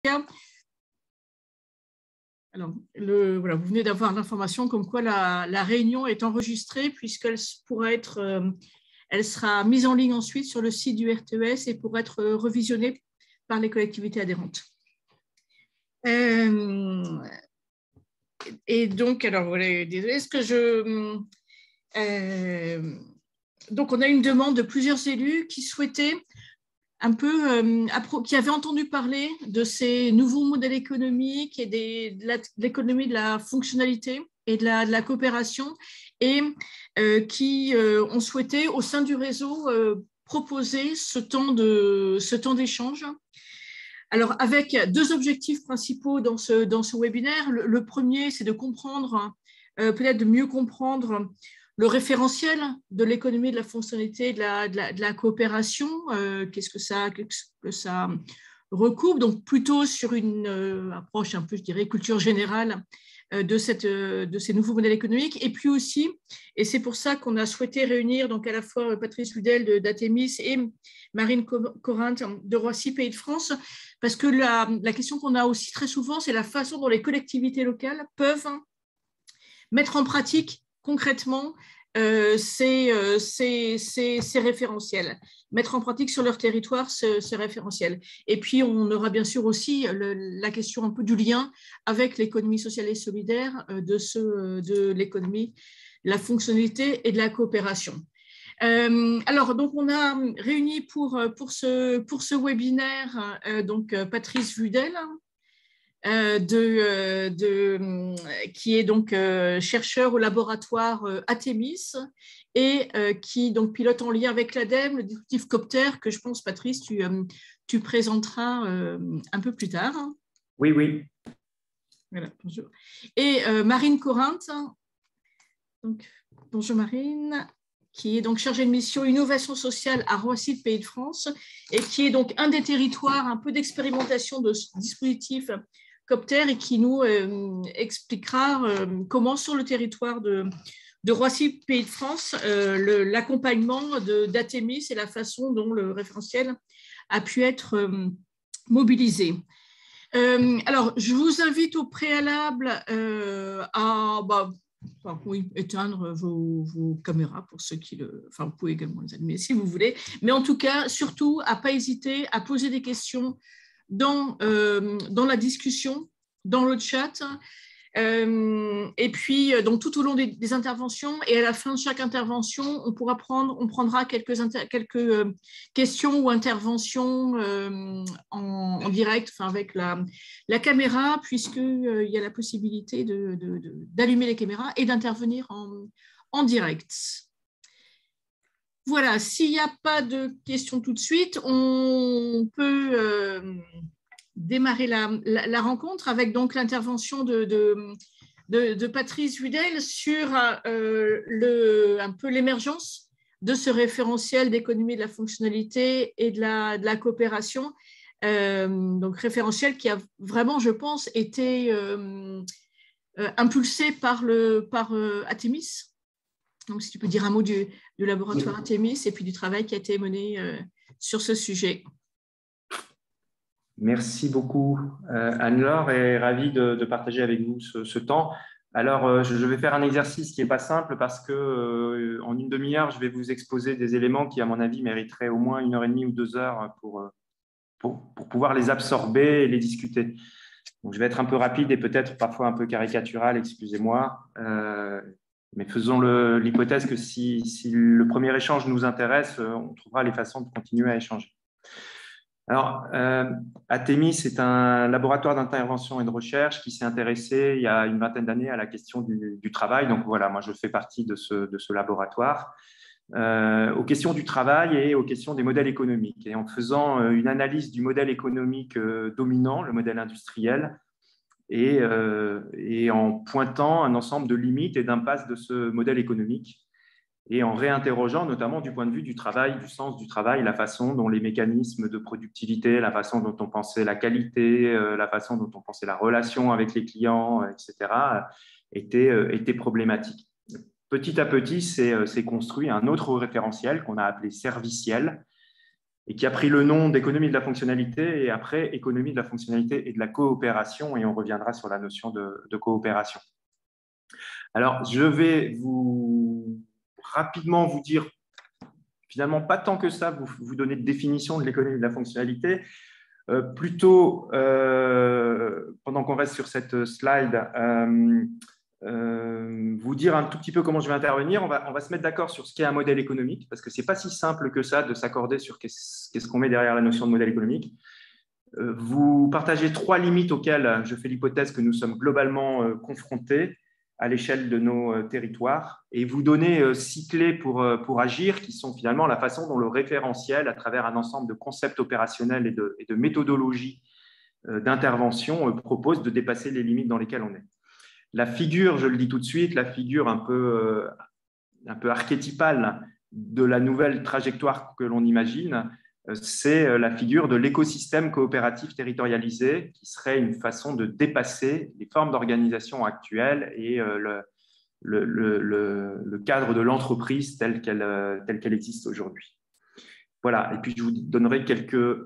Alors, voilà, vous venez d'avoir l'information comme quoi la réunion est enregistrée puisqu'elle pourra être, elle sera mise en ligne ensuite sur le site du RTES et pourra être revisionnée par les collectivités adhérentes. Et donc, alors, voilà, désolé, est-ce que je... donc, on a une demande de plusieurs élus qui souhaitaient un peu, qui avaient entendu parler de ces nouveaux modèles économiques et de l'économie de la fonctionnalité et de la coopération, et qui ont souhaité, au sein du réseau, proposer ce temps d'échange. Alors, avec deux objectifs principaux dans ce webinaire. Le premier, c'est de comprendre, peut-être de mieux comprendre le référentiel de l'économie de la fonctionnalité, de la coopération, qu'est-ce que ça recoupe, donc plutôt sur une approche un peu, je dirais, culture générale de ces nouveaux modèles économiques. Et puis aussi, et c'est pour ça qu'on a souhaité réunir donc à la fois Patrice Ludel d'Atemis et Marine Corinthe de Roissy, Pays de France, parce que la question qu'on a aussi très souvent, c'est la façon dont les collectivités locales peuvent mettre en pratique concrètement ces référentiels, mettre en pratique sur leur territoire ces référentiels. Et puis, on aura bien sûr aussi la question un peu du lien avec l'économie sociale et solidaire de l'économie, la fonctionnalité et de la coopération. Alors, donc, on a réuni pour ce webinaire donc Patrice Ludel, qui est donc chercheur au laboratoire Atemis et qui donc pilote en lien avec l'ADEME le dispositif Copter, que je pense, Patrice, tu présenteras un peu plus tard. Oui, oui. Voilà, bonjour. Et Marine Corinthe. Donc, bonjour Marine, qui est donc chargée de mission innovation sociale à Roissy, Pays de France, et qui est donc un des territoires un peu d'expérimentation de ce dispositif Copter et qui nous expliquera comment sur le territoire de Roissy, Pays de France, l'accompagnement d'Atemis et la façon dont le référentiel a pu être mobilisé. Alors, je vous invite au préalable à éteindre vos caméras pour ceux qui le... Enfin, vous pouvez également les allumer si vous voulez. Mais en tout cas, surtout, à ne pas hésiter à poser des questions dans la discussion, dans le chat. Et puis, donc, tout au long des interventions et à la fin de chaque intervention, on prendra quelques questions ou interventions en direct, enfin, avec la caméra, puisqu'il y a la possibilité d'allumer les caméras et d'intervenir en direct. Voilà, s'il n'y a pas de questions tout de suite, on peut démarrer la rencontre avec donc l'intervention de Patrice Ludel sur un peu l'émergence de ce référentiel d'économie de la fonctionnalité et de la coopération. Donc référentiel qui a vraiment, je pense, été impulsé par Atemis. Donc, si tu peux dire un mot du laboratoire Atemis et puis du travail qui a été mené sur ce sujet. Merci beaucoup, Anne-Laure, et ravi de partager avec vous ce temps. Alors, je vais faire un exercice qui n'est pas simple parce que en une demi-heure, je vais vous exposer des éléments qui, à mon avis, mériteraient au moins 1h30 ou 2 heures pour pouvoir les absorber et les discuter. Donc, je vais être un peu rapide et peut-être parfois un peu caricatural, excusez-moi. Mais faisons l'hypothèse que si le premier échange nous intéresse, on trouvera les façons de continuer à échanger. Alors, Atemis est un laboratoire d'intervention et de recherche qui s'est intéressé il y a une vingtaine d'années à la question du travail. Donc voilà, moi je fais partie de ce laboratoire, aux questions du travail et aux questions des modèles économiques. Et en faisant une analyse du modèle économique dominant, le modèle industriel, et en pointant un ensemble de limites et d'impasses de ce modèle économique, et en réinterrogeant notamment du point de vue du travail, du sens du travail, la façon dont les mécanismes de productivité, la façon dont on pensait la qualité, la façon dont on pensait la relation avec les clients, etc., étaient problématiques. Petit à petit, s'est construit un autre référentiel qu'on a appelé serviciel, et qui a pris le nom d'économie de la fonctionnalité et après économie de la fonctionnalité et de la coopération, et on reviendra sur la notion de coopération. Alors, je vais rapidement vous dire, finalement, pas tant que ça, vous donner de définition de l'économie de la fonctionnalité. Plutôt, pendant qu'on reste sur cette slide, vous dire un tout petit peu comment je vais intervenir. On va se mettre d'accord sur ce qu'est un modèle économique, parce que ce n'est pas si simple que ça de s'accorder sur qu'est-ce qu'on met derrière la notion de modèle économique. Vous partagez 3 limites auxquelles je fais l'hypothèse que nous sommes globalement confrontés à l'échelle de nos territoires, et vous donnez 6 clés pour agir, qui sont finalement la façon dont le référentiel, à travers un ensemble de concepts opérationnels et de méthodologies d'intervention, propose de dépasser les limites dans lesquelles on est. La figure, je le dis tout de suite, la figure un peu archétypale de la nouvelle trajectoire que l'on imagine, c'est la figure de l'écosystème coopératif territorialisé, qui serait une façon de dépasser les formes d'organisation actuelles et le cadre de l'entreprise tel qu'elle existe aujourd'hui. Voilà, et puis je vous donnerai quelques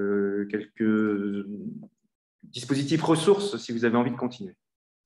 dispositifs ressources si vous avez envie de continuer.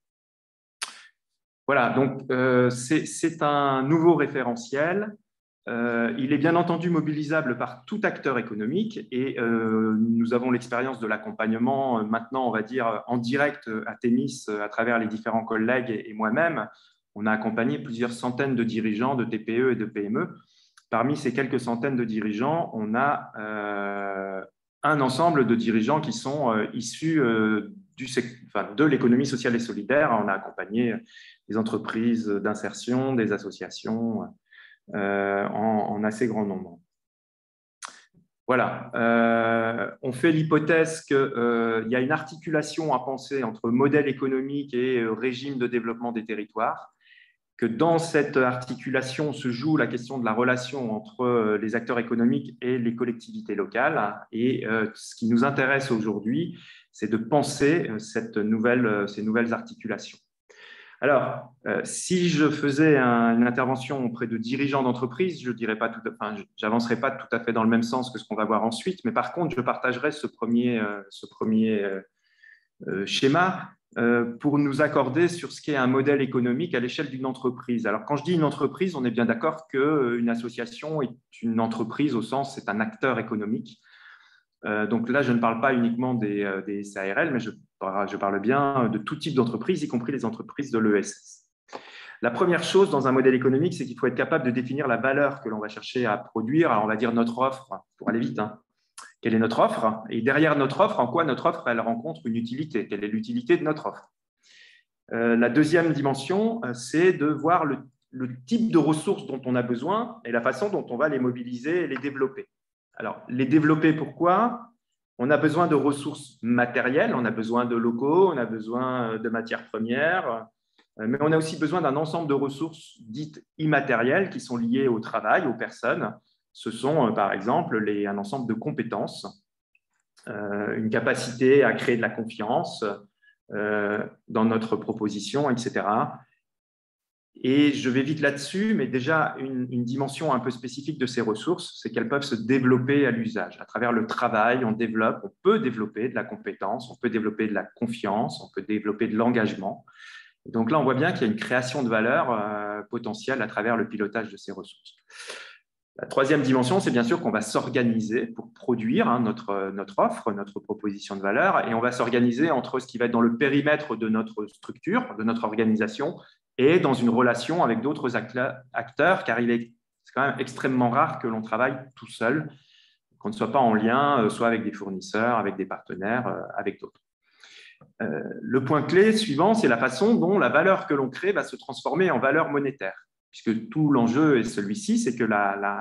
Voilà, donc c'est un nouveau référentiel. Il est bien entendu mobilisable par tout acteur économique et nous avons l'expérience de l'accompagnement maintenant, on va dire, en direct à Thémis à travers les différents collègues et moi-même. On a accompagné plusieurs centaines de dirigeants de TPE et de PME. Parmi ces quelques centaines de dirigeants, on a un ensemble de dirigeants qui sont issus de l'économie sociale et solidaire. On a accompagné des entreprises d'insertion, des associations, en assez grand nombre. Voilà, on fait l'hypothèse qu'il y a une articulation à penser entre modèle économique et régime de développement des territoires, que dans cette articulation se joue la question de la relation entre les acteurs économiques et les collectivités locales. Et ce qui nous intéresse aujourd'hui, c'est de penser ces nouvelles articulations. Alors, si je faisais une intervention auprès de dirigeants d'entreprise, je n'avancerai pas tout à fait dans le même sens que ce qu'on va voir ensuite, mais par contre, je partagerai ce premier schéma pour nous accorder sur ce qu'est un modèle économique à l'échelle d'une entreprise. Alors, quand je dis une entreprise, on est bien d'accord qu'une association est une entreprise au sens, c'est un acteur économique. Donc là, je ne parle pas uniquement des SARL, mais je parle bien de tout type d'entreprise, y compris les entreprises de l'ESS. La première chose dans un modèle économique, c'est qu'il faut être capable de définir la valeur que l'on va chercher à produire. Alors, on va dire notre offre, pour aller vite. Quelle est notre offre? Et derrière notre offre, en quoi notre offre, elle rencontre une utilité? Quelle est l'utilité de notre offre? La deuxième dimension, c'est de voir le type de ressources dont on a besoin et la façon dont on va les mobiliser et les développer. Alors, les développer, pourquoi? On a besoin de ressources matérielles, on a besoin de locaux, on a besoin de matières premières, mais on a aussi besoin d'un ensemble de ressources dites immatérielles qui sont liées au travail, aux personnes. Ce sont, par exemple, un ensemble de compétences, une capacité à créer de la confiance dans notre proposition, etc. Et je vais vite là-dessus, mais déjà, une dimension un peu spécifique de ces ressources, c'est qu'elles peuvent se développer à l'usage. À travers le travail, on peut développer de la compétence, on peut développer de la confiance, on peut développer de l'engagement. Donc là, on voit bien qu'il y a une création de valeur potentielle à travers le pilotage de ces ressources. La troisième dimension, c'est bien sûr qu'on va s'organiser pour produire notre offre, notre proposition de valeur, et on va s'organiser entre ce qui va être dans le périmètre de notre structure, de notre organisation, et dans une relation avec d'autres acteurs, car c'est quand même extrêmement rare que l'on travaille tout seul, qu'on ne soit pas en lien, soit avec des fournisseurs, avec des partenaires, avec d'autres. Le point clé suivant, c'est la façon dont la valeur que l'on crée va se transformer en valeur monétaire, puisque tout l'enjeu est celui-ci, c'est que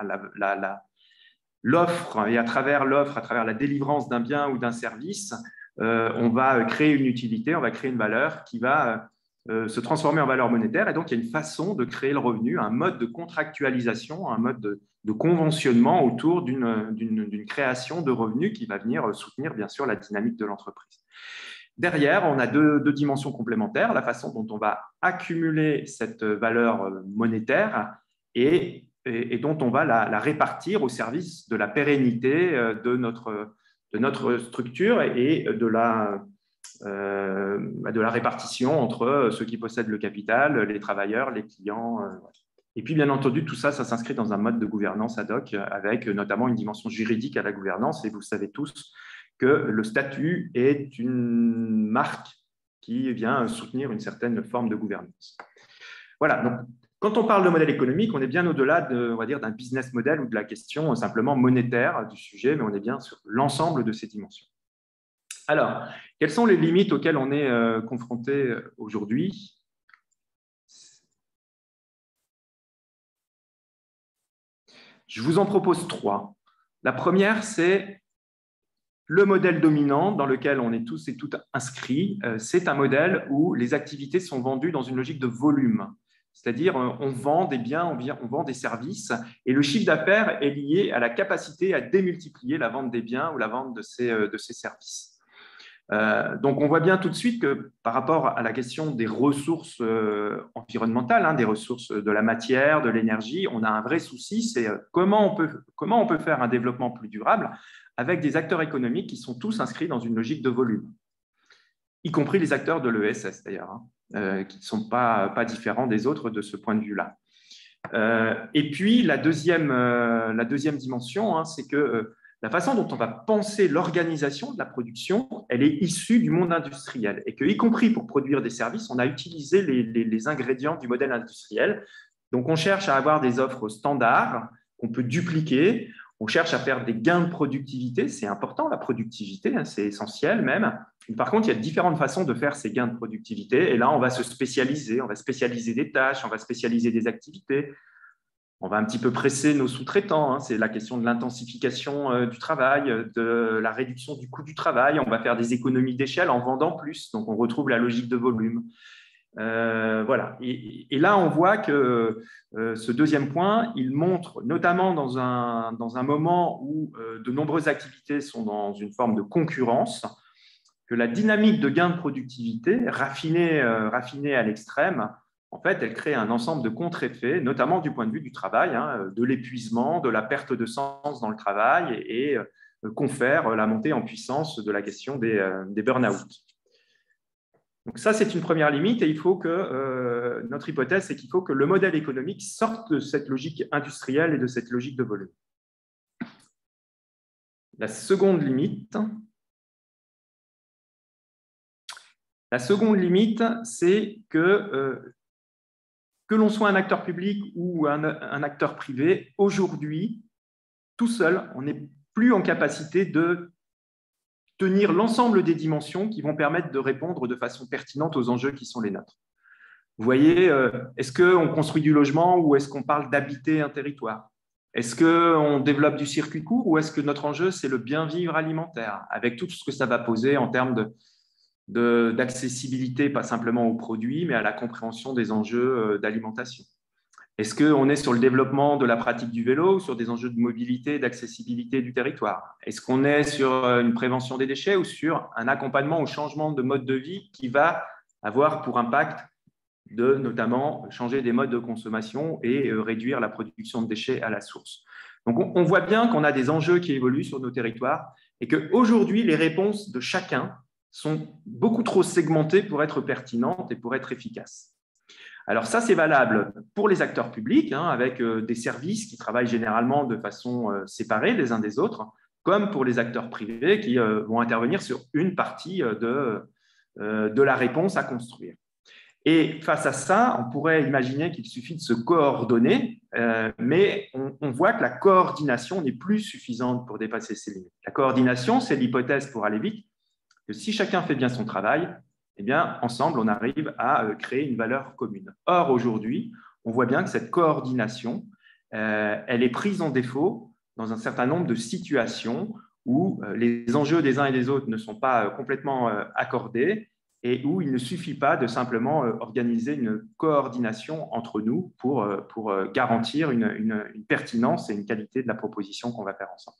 l'offre, et à travers l'offre, à travers la délivrance d'un bien ou d'un service, on va créer une utilité, on va créer une valeur qui va se transformer en valeur monétaire. Et donc, il y a une façon de créer le revenu, un mode de contractualisation, un mode de conventionnement autour d'une création de revenus qui va venir soutenir, bien sûr, la dynamique de l'entreprise. Derrière, on a deux dimensions complémentaires, la façon dont on va accumuler cette valeur monétaire et et dont on va la répartir au service de la pérennité de notre structure et de la répartition entre ceux qui possèdent le capital, les travailleurs, les clients. Et puis, bien entendu, tout ça, ça s'inscrit dans un mode de gouvernance ad hoc avec notamment une dimension juridique à la gouvernance. Et vous savez tous que le statut est une marque qui vient soutenir une certaine forme de gouvernance. Voilà, donc quand on parle de modèle économique, on est bien au-delà on va dire, d'un business model ou de la question simplement monétaire du sujet, mais on est bien sur l'ensemble de ces dimensions. Alors, quelles sont les limites auxquelles on est confronté aujourd'hui? Je vous en propose 3. La première, c'est le modèle dominant dans lequel on est tous et toutes inscrits. C'est un modèle où les activités sont vendues dans une logique de volume. C'est-à-dire, on vend des biens, on vend des services, et le chiffre d'affaires est lié à la capacité à démultiplier la vente des biens ou la vente de ces services. Donc, on voit bien tout de suite que par rapport à la question des ressources environnementales, des ressources de la matière, de l'énergie, on a un vrai souci, c'est comment on peut faire un développement plus durable avec des acteurs économiques qui sont tous inscrits dans une logique de volume, y compris les acteurs de l'ESS d'ailleurs, qui ne sont pas différents des autres de ce point de vue-là. Et puis, la deuxième dimension, c'est que la façon dont on va penser l'organisation de la production, elle est issue du monde industriel et que, y compris pour produire des services, on a utilisé les ingrédients du modèle industriel. Donc, on cherche à avoir des offres standards qu'on peut dupliquer. On cherche à faire des gains de productivité. C'est important, la productivité, c'est essentiel même. Par contre, il y a différentes façons de faire ces gains de productivité. Et là, on va se spécialiser. On va spécialiser des tâches, on va spécialiser des activités. On va un petit peu presser nos sous-traitants. C'est la question de l'intensification du travail, de la réduction du coût du travail. On va faire des économies d'échelle en vendant plus. Donc, on retrouve la logique de volume. Voilà. Et là, on voit que ce deuxième point, il montre, notamment dans un moment où de nombreuses activités sont dans une forme de concurrence, que la dynamique de gain de productivité, raffinée à l'extrême, en fait, elle crée un ensemble de contre-effets, notamment du point de vue du travail, de l'épuisement, de la perte de sens dans le travail et confère la montée en puissance de la question des burn-out. Donc ça, c'est une première limite et il faut que notre hypothèse, c'est qu'il faut que le modèle économique sorte de cette logique industrielle et de cette logique de volume. La seconde limite, c'est que l'on soit un acteur public ou un acteur privé, aujourd'hui, tout seul, on n'est plus en capacité de tenir l'ensemble des dimensions qui vont permettre de répondre de façon pertinente aux enjeux qui sont les nôtres. Vous voyez, est-ce qu'on construit du logement ou est-ce qu'on parle d'habiter un territoire? Est-ce qu'on développe du circuit court ou est-ce que notre enjeu, c'est le bien-vivre alimentaire, avec tout ce que ça va poser en termes d'accessibilité, pas simplement aux produits, mais à la compréhension des enjeux d'alimentation? Est-ce qu'on est sur le développement de la pratique du vélo ou sur des enjeux de mobilité et d'accessibilité du territoire? Est-ce qu'on est sur une prévention des déchets ou sur un accompagnement au changement de mode de vie qui va avoir pour impact de notamment changer des modes de consommation et réduire la production de déchets à la source? Donc, on voit bien qu'on a des enjeux qui évoluent sur nos territoires et qu'aujourd'hui, les réponses de chacun sont beaucoup trop segmentées pour être pertinentes et pour être efficaces. Alors ça, c'est valable pour les acteurs publics, avec des services qui travaillent généralement de façon séparée les uns des autres, comme pour les acteurs privés qui vont intervenir sur une partie de la réponse à construire. Et face à ça, on pourrait imaginer qu'il suffit de se coordonner, mais on voit que la coordination n'est plus suffisante pour dépasser ces limites. La coordination, c'est l'hypothèse pour aller vite, que si chacun fait bien son travail, eh bien, ensemble, on arrive à créer une valeur commune. Or, aujourd'hui, on voit bien que cette coordination, elle est prise en défaut dans un certain nombre de situations où les enjeux des uns et des autres ne sont pas complètement accordés et où il ne suffit pas de simplement organiser une coordination entre nous pour garantir une pertinence et une qualité de la proposition qu'on va faire ensemble.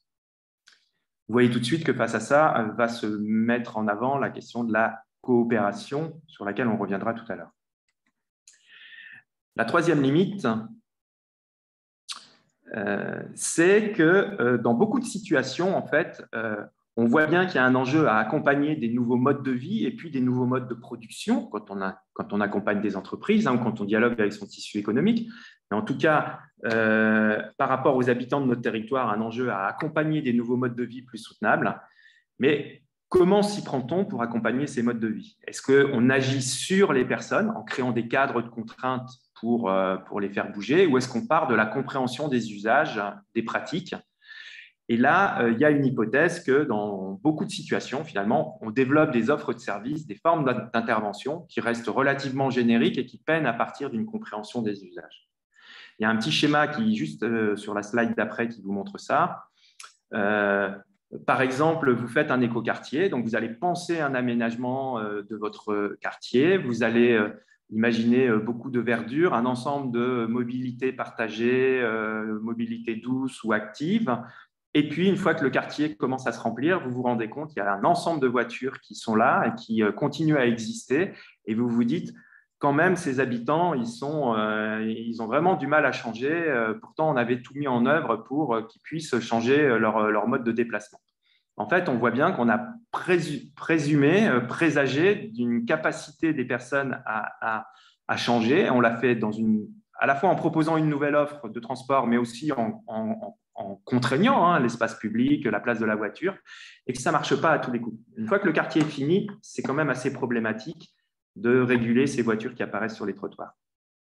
Vous voyez tout de suite que face à ça, va se mettre en avant la question de la coopération, sur laquelle on reviendra tout à l'heure. La troisième limite, c'est que dans beaucoup de situations, en fait, on voit bien qu'il y a un enjeu à accompagner des nouveaux modes de vie et puis des nouveaux modes de production quand on accompagne des entreprises, hein, ou quand on dialogue avec son tissu économique. Mais en tout cas, par rapport aux habitants de notre territoire, un enjeu à accompagner des nouveaux modes de vie plus soutenables. Mais comment s'y prend-on pour accompagner ces modes de vie? Est-ce qu'on agit sur les personnes en créant des cadres de contraintes pour les faire bouger, ou est-ce qu'on part de la compréhension des usages, des pratiques? Et là, il y a une hypothèse que dans beaucoup de situations, finalement, on développe des offres de services, des formes d'intervention qui restent relativement génériques et qui peinent à partir d'une compréhension des usages. Il y a un petit schéma qui est juste sur la slide d'après qui vous montre ça. Par exemple, vous faites un écoquartier, donc vous allez penser un aménagement de votre quartier, vous allez imaginer beaucoup de verdure, un ensemble de mobilités partagées, mobilité douce ou active. Et puis, une fois que le quartier commence à se remplir, vous vous rendez compte qu'il y a un ensemble de voitures qui sont là et qui continuent à exister. Et vous vous dites, quand même, ces habitants, ils ont vraiment du mal à changer. Pourtant, on avait tout mis en œuvre pour qu'ils puissent changer leur mode de déplacement. En fait, on voit bien qu'on a présagé d'une capacité des personnes à changer. On l'a fait à la fois en proposant une nouvelle offre de transport, mais aussi en contraignant l'espace public, la place de la voiture, et que ça ne marche pas à tous les coups. Une fois que le quartier est fini, c'est quand même assez problématique de réguler ces voitures qui apparaissent sur les trottoirs.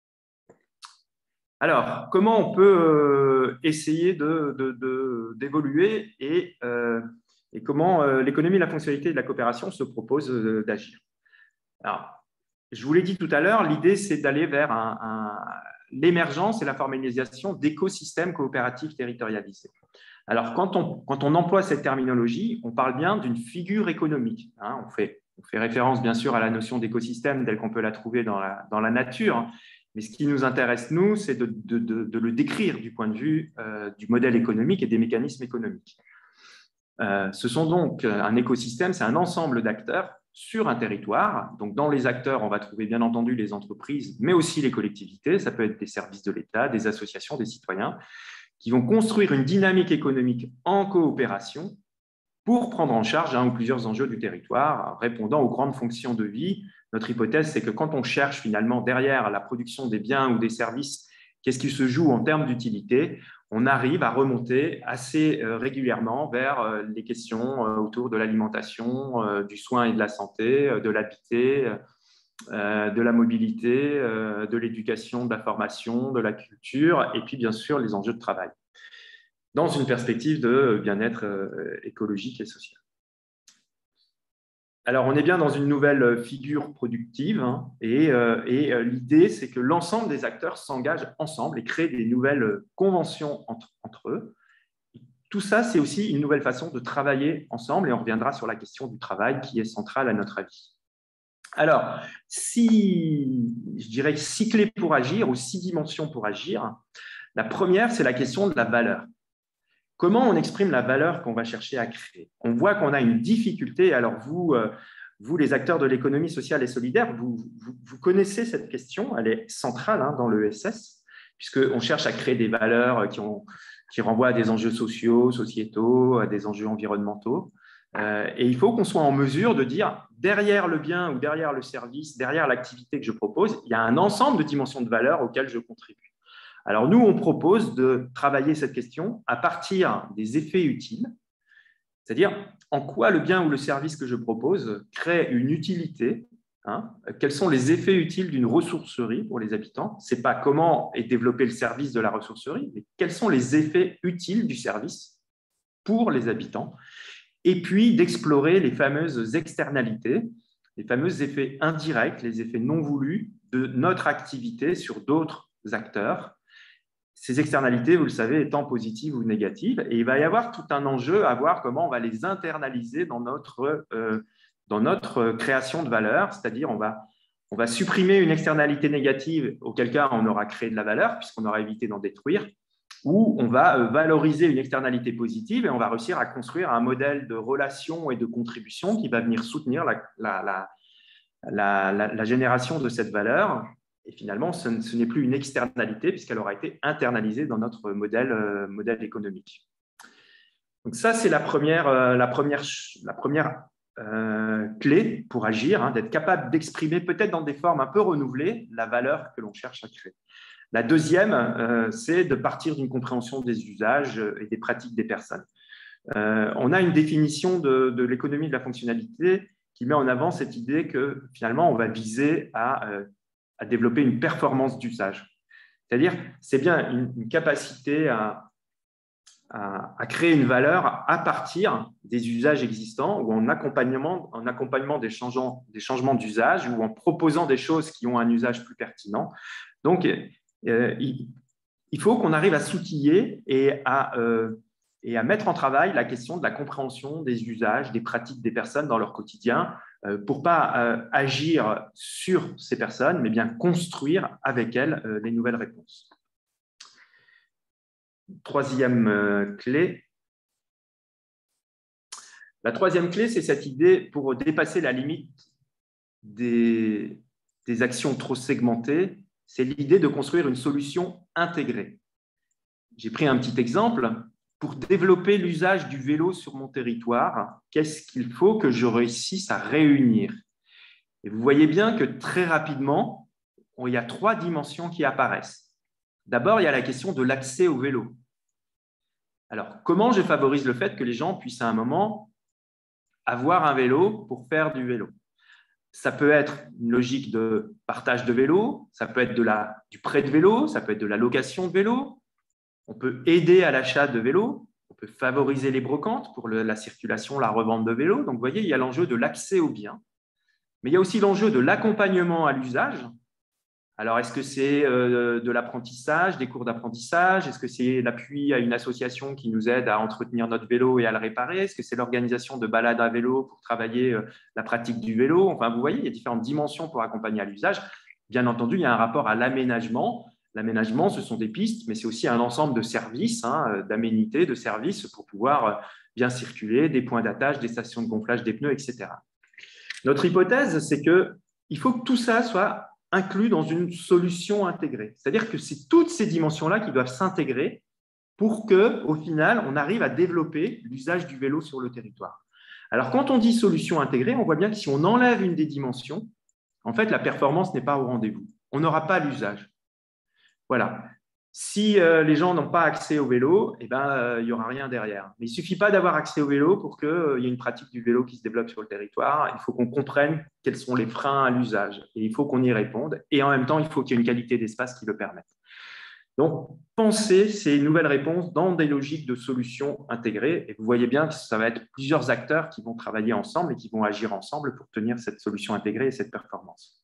Alors, comment on peut essayer d'évoluer et comment l'économie, la fonctionnalité de la coopération se propose d'agir? Alors, je vous l'ai dit tout à l'heure, l'idée, c'est d'aller vers l'émergence et la formalisation d'écosystèmes coopératifs territorialisés. Alors, quand on emploie cette terminologie, on parle bien d'une figure économique. Hein, on fait référence, bien sûr, à la notion d'écosystème telle qu'on peut la trouver dans la nature. Mais ce qui nous intéresse, nous, c'est de le décrire du point de vue du modèle économique et des mécanismes économiques. Ce sont donc un écosystème, c'est un ensemble d'acteurs sur un territoire. Donc, dans les acteurs, on va trouver bien entendu les entreprises, mais aussi les collectivités. Ça peut être des services de l'État, des associations, des citoyens, qui vont construire une dynamique économique en coopération pour prendre en charge un ou plusieurs enjeux du territoire, répondant aux grandes fonctions de vie. Notre hypothèse, c'est que quand on cherche finalement derrière la production des biens ou des services, qu'est-ce qui se joue en termes d'utilité, on arrive à remonter assez régulièrement vers les questions autour de l'alimentation, du soin et de la santé, de l'habité, de la mobilité, de l'éducation, de la formation, de la culture, et puis bien sûr les enjeux de travail, dans une perspective de bien-être écologique et social. Alors, on est bien dans une nouvelle figure productive, hein, et l'idée, c'est que l'ensemble des acteurs s'engagent ensemble et créent des nouvelles conventions entre eux. Tout ça, c'est aussi une nouvelle façon de travailler ensemble, et on reviendra sur la question du travail qui est centrale à notre avis. Alors, je dirais 6 clés pour agir ou 6 dimensions pour agir. La première, c'est la question de la valeur. Comment on exprime la valeur qu'on va chercher à créer? On voit qu'on a une difficulté. Alors, vous les acteurs de l'économie sociale et solidaire, vous connaissez cette question. Elle est centrale dans l'ESS, puisqu'on cherche à créer des valeurs qui renvoient à des enjeux sociaux, sociétaux, à des enjeux environnementaux. Et il faut qu'on soit en mesure de dire, derrière le bien ou derrière le service, derrière l'activité que je propose, il y a un ensemble de dimensions de valeur auxquelles je contribue. Alors, nous, on propose de travailler cette question à partir des effets utiles, c'est-à-dire en quoi le bien ou le service que je propose crée une utilité, hein, quels sont les effets utiles d'une ressourcerie pour les habitants. Ce n'est pas comment est développé le service de la ressourcerie, mais quels sont les effets utiles du service pour les habitants. Et puis d'explorer les fameuses externalités, les fameux effets indirects, les effets non voulus de notre activité sur d'autres acteurs. Ces externalités, vous le savez, étant positives ou négatives. Et il va y avoir tout un enjeu à voir comment on va les internaliser dans notre création de valeur. C'est-à-dire, on va supprimer une externalité négative, auquel cas on aura créé de la valeur, puisqu'on aura évité d'en détruire, ou on va valoriser une externalité positive et on va réussir à construire un modèle de relation et de contribution qui va venir soutenir la génération de cette valeur. Et finalement, ce n'est plus une externalité puisqu'elle aura été internalisée dans notre modèle économique. Donc ça, c'est la première clé pour agir, hein, d'être capable d'exprimer peut-être dans des formes un peu renouvelées la valeur que l'on cherche à créer. La deuxième, c'est de partir d'une compréhension des usages et des pratiques des personnes. On a une définition de l'économie de la fonctionnalité qui met en avant cette idée que finalement, on va viser à développer une performance d'usage. C'est-à-dire, c'est bien une capacité à créer une valeur à partir des usages existants ou en accompagnement des changements d'usage ou en proposant des choses qui ont un usage plus pertinent. Donc, il faut qu'on arrive à s'outiller et à mettre en travail la question de la compréhension des usages, des pratiques des personnes dans leur quotidien pour ne pas agir sur ces personnes, mais bien construire avec elles les nouvelles réponses. Troisième clé. La troisième clé, c'est cette idée pour dépasser la limite des actions trop segmentées, c'est l'idée de construire une solution intégrée. J'ai pris un petit exemple. Pour développer l'usage du vélo sur mon territoire, qu'est-ce qu'il faut que je réussisse à réunir? Et vous voyez bien que très rapidement, il y a 3 dimensions qui apparaissent. D'abord, il y a la question de l'accès au vélo. Alors, comment je favorise le fait que les gens puissent à un moment avoir un vélo pour faire du vélo? Ça peut être une logique de partage de vélo, ça peut être du prêt de vélo, ça peut être de la location de vélo. On peut aider à l'achat de vélos, on peut favoriser les brocantes pour la circulation, la revente de vélos. Donc, vous voyez, il y a l'enjeu de l'accès aux biens, mais il y a aussi l'enjeu de l'accompagnement à l'usage. Alors, est-ce que c'est de l'apprentissage, des cours d'apprentissage? Est-ce que c'est l'appui à une association qui nous aide à entretenir notre vélo et à le réparer? Est-ce que c'est l'organisation de balades à vélo pour travailler la pratique du vélo? Enfin, vous voyez, il y a différentes dimensions pour accompagner à l'usage. Bien entendu, il y a un rapport à l'aménagement. L'aménagement, ce sont des pistes, mais c'est aussi un ensemble de services, hein, d'aménités, de services pour pouvoir bien circuler, des points d'attache, des stations de gonflage des pneus, etc. Notre hypothèse, c'est qu'il faut que tout ça soit inclus dans une solution intégrée. C'est-à-dire que c'est toutes ces dimensions-là qui doivent s'intégrer pour qu'au final, on arrive à développer l'usage du vélo sur le territoire. Alors, quand on dit solution intégrée, on voit bien que si on enlève une des dimensions, en fait, la performance n'est pas au rendez-vous. On n'aura pas l'usage. Voilà. Si les gens n'ont pas accès au vélo, il n'y aura rien derrière. Mais il ne suffit pas d'avoir accès au vélo pour qu'il y ait une pratique du vélo qui se développe sur le territoire. Il faut qu'on comprenne quels sont les freins à l'usage et il faut qu'on y réponde. Et en même temps, il faut qu'il y ait une qualité d'espace qui le permette. Donc, pensez ces nouvelles réponses dans des logiques de solutions intégrées. Et vous voyez bien que ça va être plusieurs acteurs qui vont travailler ensemble et qui vont agir ensemble pour tenir cette solution intégrée et cette performance.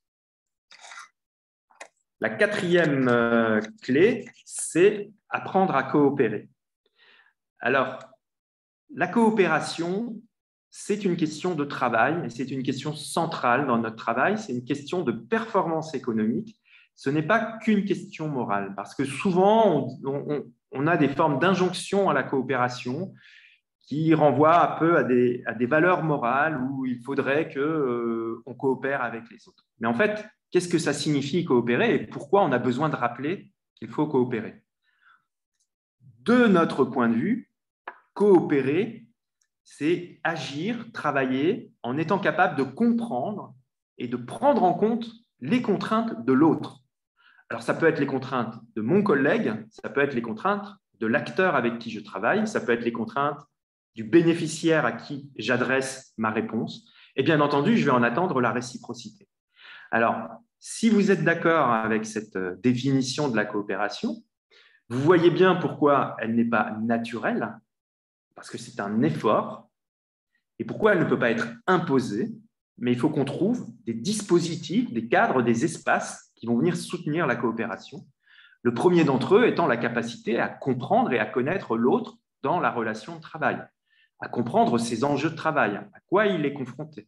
La quatrième clé, c'est apprendre à coopérer. Alors, la coopération, c'est une question de travail et c'est une question centrale dans notre travail. C'est une question de performance économique. Ce n'est pas qu'une question morale parce que souvent, on a des formes d'injonction à la coopération qui renvoient un peu à des valeurs morales où il faudrait qu'on coopère avec les autres. Mais en fait, qu'est-ce que ça signifie coopérer et pourquoi on a besoin de rappeler qu'il faut coopérer? De notre point de vue, coopérer, c'est agir, travailler en étant capable de comprendre et de prendre en compte les contraintes de l'autre. Alors, ça peut être les contraintes de mon collègue, ça peut être les contraintes de l'acteur avec qui je travaille, ça peut être les contraintes du bénéficiaire à qui j'adresse ma réponse. Et bien entendu, je vais en attendre la réciprocité. Alors, si vous êtes d'accord avec cette définition de la coopération, vous voyez bien pourquoi elle n'est pas naturelle, parce que c'est un effort, et pourquoi elle ne peut pas être imposée, mais il faut qu'on trouve des dispositifs, des cadres, des espaces qui vont venir soutenir la coopération. Le premier d'entre eux étant la capacité à comprendre et à connaître l'autre dans la relation de travail, à comprendre ses enjeux de travail, à quoi il est confronté.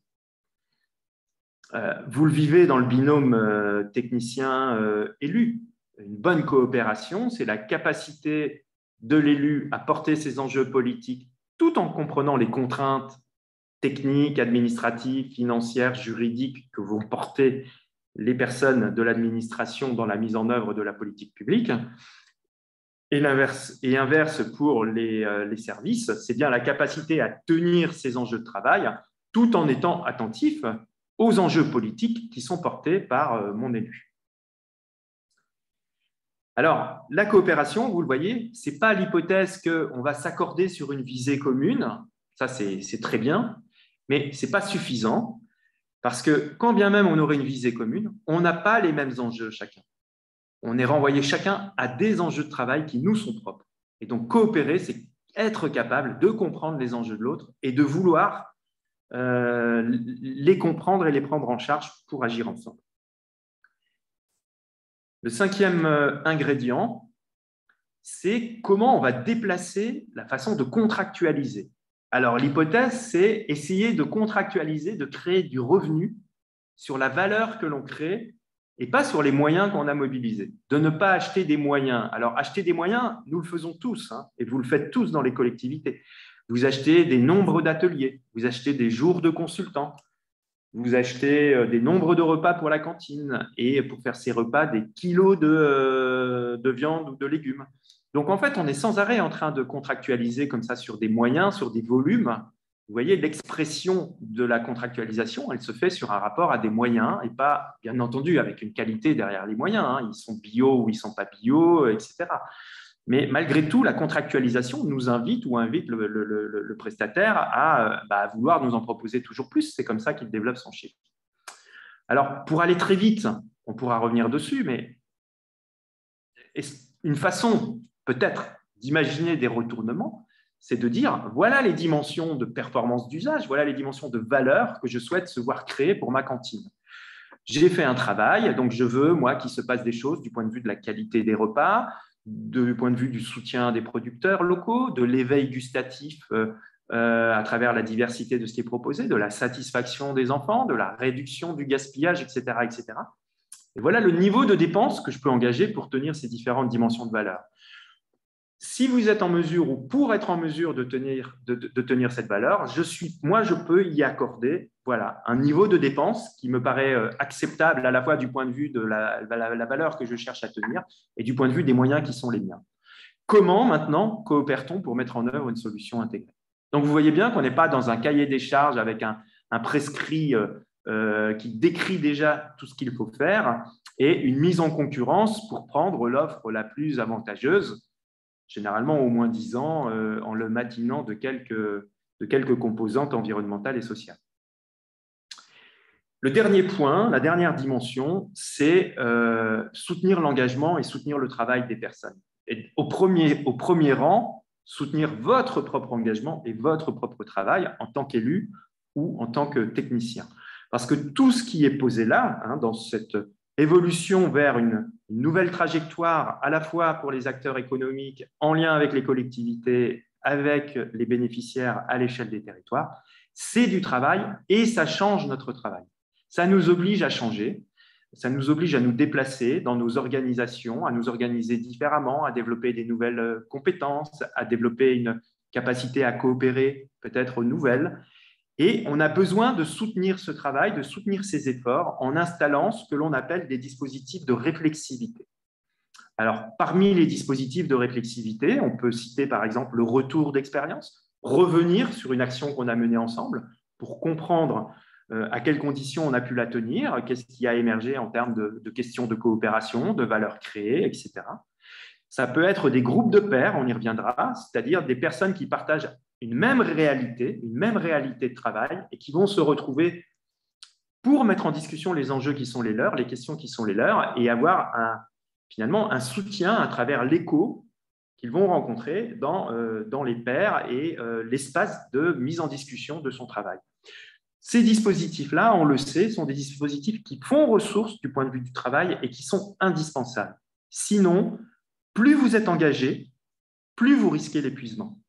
Vous le vivez dans le binôme technicien-élu. Une bonne coopération, c'est la capacité de l'élu à porter ses enjeux politiques tout en comprenant les contraintes techniques, administratives, financières, juridiques que vont porter les personnes de l'administration dans la mise en œuvre de la politique publique. Et inverse pour les services, c'est bien la capacité à tenir ces enjeux de travail tout en étant attentif aux enjeux politiques qui sont portés par mon élu. Alors, la coopération, vous le voyez, ce n'est pas l'hypothèse qu'on va s'accorder sur une visée commune, ça c'est très bien, mais ce n'est pas suffisant, parce que quand bien même on aurait une visée commune, on n'a pas les mêmes enjeux chacun. On est renvoyé chacun à des enjeux de travail qui nous sont propres. Et donc, coopérer, c'est être capable de comprendre les enjeux de l'autre et de vouloir les comprendre et les prendre en charge pour agir ensemble. Le cinquième ingrédient, c'est comment on va déplacer la façon de contractualiser. Alors, l'hypothèse, c'est essayer de contractualiser, de créer du revenu sur la valeur que l'on crée et pas sur les moyens qu'on a mobilisés. De ne pas acheter des moyens. Alors, acheter des moyens, nous le faisons tous, hein, et vous le faites tous dans les collectivités. Vous achetez des nombres d'ateliers, vous achetez des jours de consultants, vous achetez des nombres de repas pour la cantine et pour faire ces repas, des kilos de viande ou de légumes. Donc, en fait, on est sans arrêt en train de contractualiser comme ça sur des moyens, sur des volumes. Vous voyez, l'expression de la contractualisation, elle se fait sur un rapport à des moyens et pas, bien entendu, avec une qualité derrière les moyens. Hein. Ils sont bio ou ils ne sont pas bio, etc. Mais malgré tout, la contractualisation nous invite ou invite le prestataire à vouloir nous en proposer toujours plus. C'est comme ça qu'il développe son chiffre. Alors, pour aller très vite, on pourra revenir dessus, mais une façon peut-être d'imaginer des retournements, c'est de dire, voilà les dimensions de performance d'usage, voilà les dimensions de valeur que je souhaite se voir créer pour ma cantine. J'ai fait un travail, donc je veux, moi, qu'il se passe des choses du point de vue de la qualité des repas, du point de vue du soutien des producteurs locaux, de l'éveil gustatif à travers la diversité de ce qui est proposé, de la satisfaction des enfants, de la réduction du gaspillage, etc., etc. Et voilà le niveau de dépenses que je peux engager pour tenir ces différentes dimensions de valeur. Si vous êtes en mesure ou pour être en mesure de tenir cette valeur, moi, je peux y accorder un niveau de dépense qui me paraît acceptable à la fois du point de vue de la valeur que je cherche à tenir et du point de vue des moyens qui sont les miens. Comment maintenant coopère-t-on pour mettre en œuvre une solution intégrée? Donc, vous voyez bien qu'on n'est pas dans un cahier des charges avec un prescrit qui décrit déjà tout ce qu'il faut faire et une mise en concurrence pour prendre l'offre la plus avantageuse, généralement au moins 10 ans, en le matinant de quelques composantes environnementales et sociales. Le dernier point, la dernière dimension, c'est soutenir l'engagement et soutenir le travail des personnes. Et au premier rang, soutenir votre propre engagement et votre propre travail en tant qu'élu ou en tant que technicien. Parce que tout ce qui est posé là, hein, dans cette évolution vers une nouvelle trajectoire, à la fois pour les acteurs économiques, en lien avec les collectivités, avec les bénéficiaires à l'échelle des territoires, c'est du travail et ça change notre travail. Ça nous oblige à changer, ça nous oblige à nous déplacer dans nos organisations, à nous organiser différemment, à développer des nouvelles compétences, à développer une capacité à coopérer peut-être nouvelle. Et on a besoin de soutenir ce travail, de soutenir ces efforts en installant ce que l'on appelle des dispositifs de réflexivité. Alors, parmi les dispositifs de réflexivité, on peut citer par exemple le retour d'expérience, revenir sur une action qu'on a menée ensemble pour comprendre à quelles conditions on a pu la tenir, qu'est-ce qui a émergé en termes de questions de coopération, de valeurs créées, etc. Ça peut être des groupes de pairs, on y reviendra, c'est-à-dire des personnes qui partagent une même réalité de travail et qui vont se retrouver pour mettre en discussion les enjeux qui sont les leurs, les questions qui sont les leurs et avoir finalement un soutien à travers l'écho qu'ils vont rencontrer dans les pairs et l'espace de mise en discussion de son travail. Ces dispositifs-là, on le sait, sont des dispositifs qui font ressource du point de vue du travail et qui sont indispensables. Sinon, plus vous êtes engagé, plus vous risquez l'épuisement.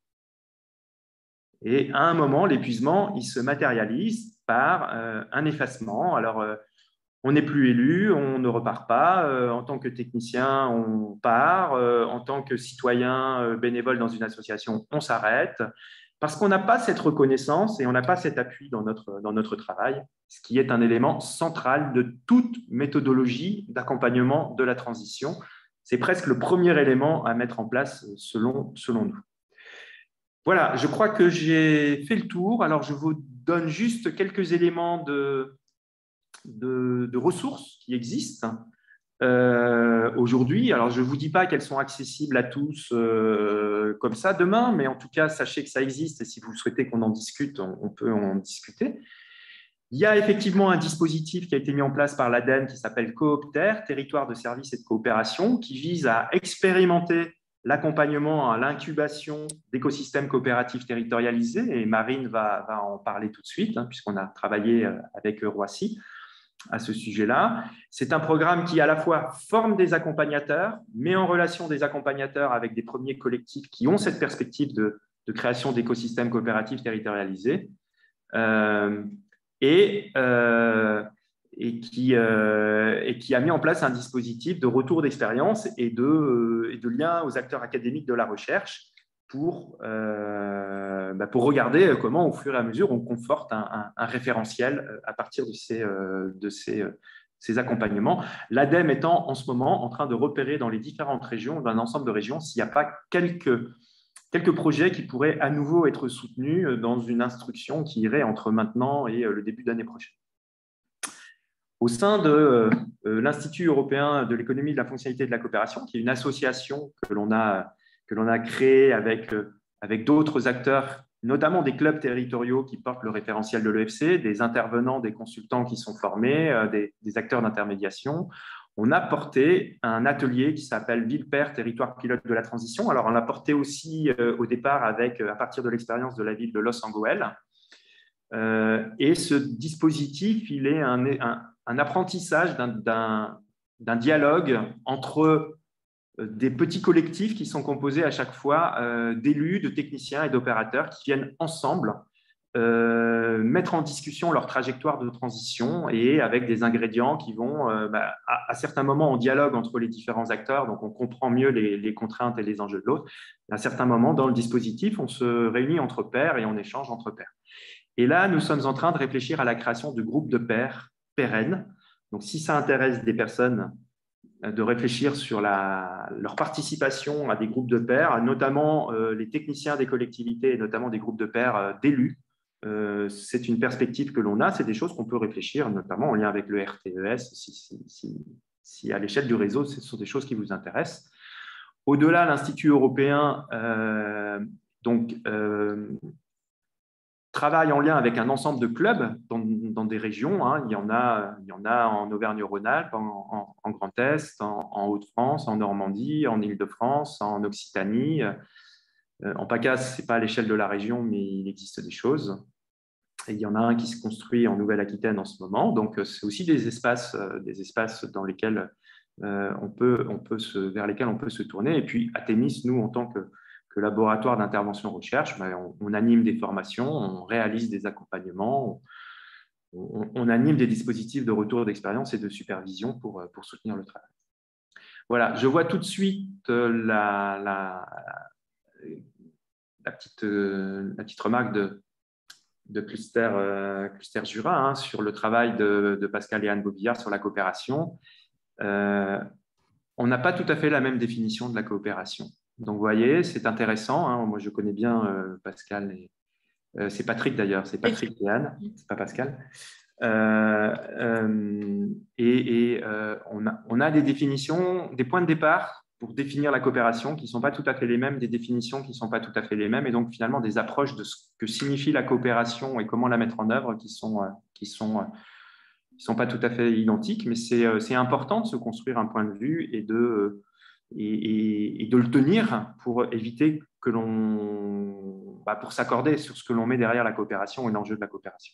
Et à un moment, l'épuisement, il se matérialise par un effacement. Alors, on n'est plus élu, on ne repart pas. En tant que technicien, on part. En tant que citoyen bénévole dans une association, on s'arrête. Parce qu'on n'a pas cette reconnaissance et on n'a pas cet appui dans notre travail. ce qui est un élément central de toute méthodologie d'accompagnement de la transition. C'est presque le premier élément à mettre en place selon nous. Voilà, je crois que j'ai fait le tour. Alors, je vous donne juste quelques éléments de ressources qui existent aujourd'hui. Alors, je ne vous dis pas qu'elles sont accessibles à tous comme ça demain, mais en tout cas, sachez que ça existe et si vous souhaitez qu'on en discute, on peut en discuter. Il y a effectivement un dispositif qui a été mis en place par l'ADEME qui s'appelle Coopter, Territoire de services et de coopération, qui vise à expérimenter l'accompagnement à l'incubation d'écosystèmes coopératifs territorialisés. Et Marine va en parler tout de suite, puisqu'on a travaillé avec Roissy à ce sujet-là. C'est un programme qui, à la fois, forme des accompagnateurs, met en relation des accompagnateurs avec des premiers collectifs qui ont cette perspective de création d'écosystèmes coopératifs territorialisés. Et qui a mis en place un dispositif de retour d'expérience et de lien aux acteurs académiques de la recherche pour regarder comment, au fur et à mesure, on conforte un référentiel à partir de ces accompagnements. L'ADEME étant en ce moment en train de repérer dans les différentes régions, dans un ensemble de régions, s'il n'y a pas quelques projets qui pourraient à nouveau être soutenus dans une instruction qui irait entre maintenant et le début d'année prochaine. Au sein de l'Institut européen de l'économie de la fonctionnalité et de la coopération, qui est une association que l'on a créée avec d'autres acteurs, notamment des clubs territoriaux qui portent le référentiel de l'EFC, des intervenants, des consultants qui sont formés, des acteurs d'intermédiation. On a porté un atelier qui s'appelle Ville-Pair, territoire pilote de la transition. Alors, on l'a porté aussi au départ à partir de l'expérience de la ville de Los Angeles. Et ce dispositif, il est un apprentissage d'un dialogue entre des petits collectifs qui sont composés à chaque fois d'élus, de techniciens et d'opérateurs qui viennent ensemble mettre en discussion leur trajectoire de transition et avec des ingrédients qui vont, à certains moments, en dialogue entre les différents acteurs, donc on comprend mieux les contraintes et les enjeux de l'autre. À certains moments, dans le dispositif, on se réunit entre pairs et on échange entre pairs. Et là, nous sommes en train de réfléchir à la création de groupes de pairs pérennes. Donc, si ça intéresse des personnes, de réfléchir sur leur participation à des groupes de pairs, notamment les techniciens des collectivités et notamment des groupes de pairs d'élus. C'est une perspective que l'on a, c'est des choses qu'on peut réfléchir, notamment en lien avec le RTES, si à l'échelle du réseau, ce sont des choses qui vous intéressent. Au-delà, l'Institut européen travaille en lien avec un ensemble de clubs dans des régions. Il y en a en Auvergne-Rhône-Alpes, en Grand Est, en Hauts-de-France, en Normandie, en Île-de-France, en Occitanie. En PACAS, ce n'est pas à l'échelle de la région, mais il existe des choses. Et il y en a un qui se construit en Nouvelle-Aquitaine en ce moment. Donc, c'est aussi des espaces dans lesquels vers lesquels on peut se tourner. Et puis, à Thémis, nous, en tant que laboratoire d'intervention recherche, on anime des formations, on réalise des accompagnements, on anime des dispositifs de retour d'expérience et de supervision pour soutenir le travail. Voilà, je vois tout de suite la petite remarque de Cluster Jura sur le travail de Pascal et Anne Bobillard sur la coopération. On n'a pas tout à fait la même définition de la coopération. Donc, vous voyez, c'est intéressant. Moi, je connais bien Pascal. C'est Patrick, d'ailleurs. C'est Patrick et Anne. Ce n'est pas Pascal. On a des définitions, des points de départ pour définir la coopération qui ne sont pas tout à fait les mêmes, des définitions qui ne sont pas tout à fait les mêmes, et donc finalement des approches de ce que signifie la coopération et comment la mettre en œuvre qui sont pas tout à fait identiques, mais c'est important de se construire un point de vue et de le tenir pour éviter que pour s'accorder sur ce que l'on met derrière la coopération et l'enjeu de la coopération.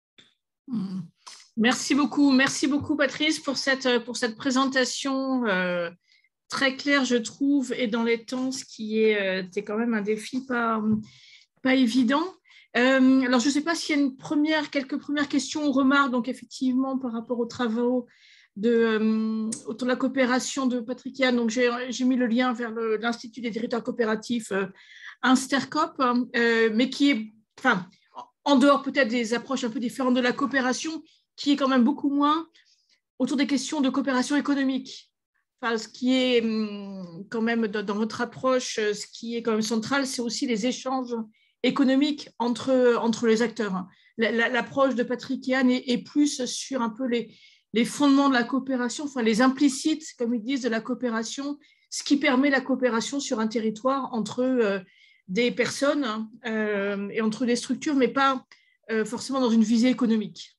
Merci beaucoup Patrice pour cette présentation très claire, je trouve, et dans les temps, ce qui était quand même un défi pas évident. Alors, je ne sais pas s'il y a quelques premières questions ou remarques, donc effectivement, par rapport aux travaux autour de la coopération de Patrick et Anne. Donc, j'ai mis le lien vers l'Institut des territoires coopératifs Instercop, mais qui est, en dehors peut-être des approches un peu différentes de la coopération, qui est quand même beaucoup moins autour des questions de coopération économique. Enfin, ce qui est quand même dans votre approche, ce qui est quand même central, c'est aussi les échanges économiques entre les acteurs. L'approche de Patrick et Anne est plus sur un peu les fondements de la coopération, enfin les implicites, comme ils disent, de la coopération, ce qui permet la coopération sur un territoire entre des personnes et entre des structures, mais pas forcément dans une visée économique.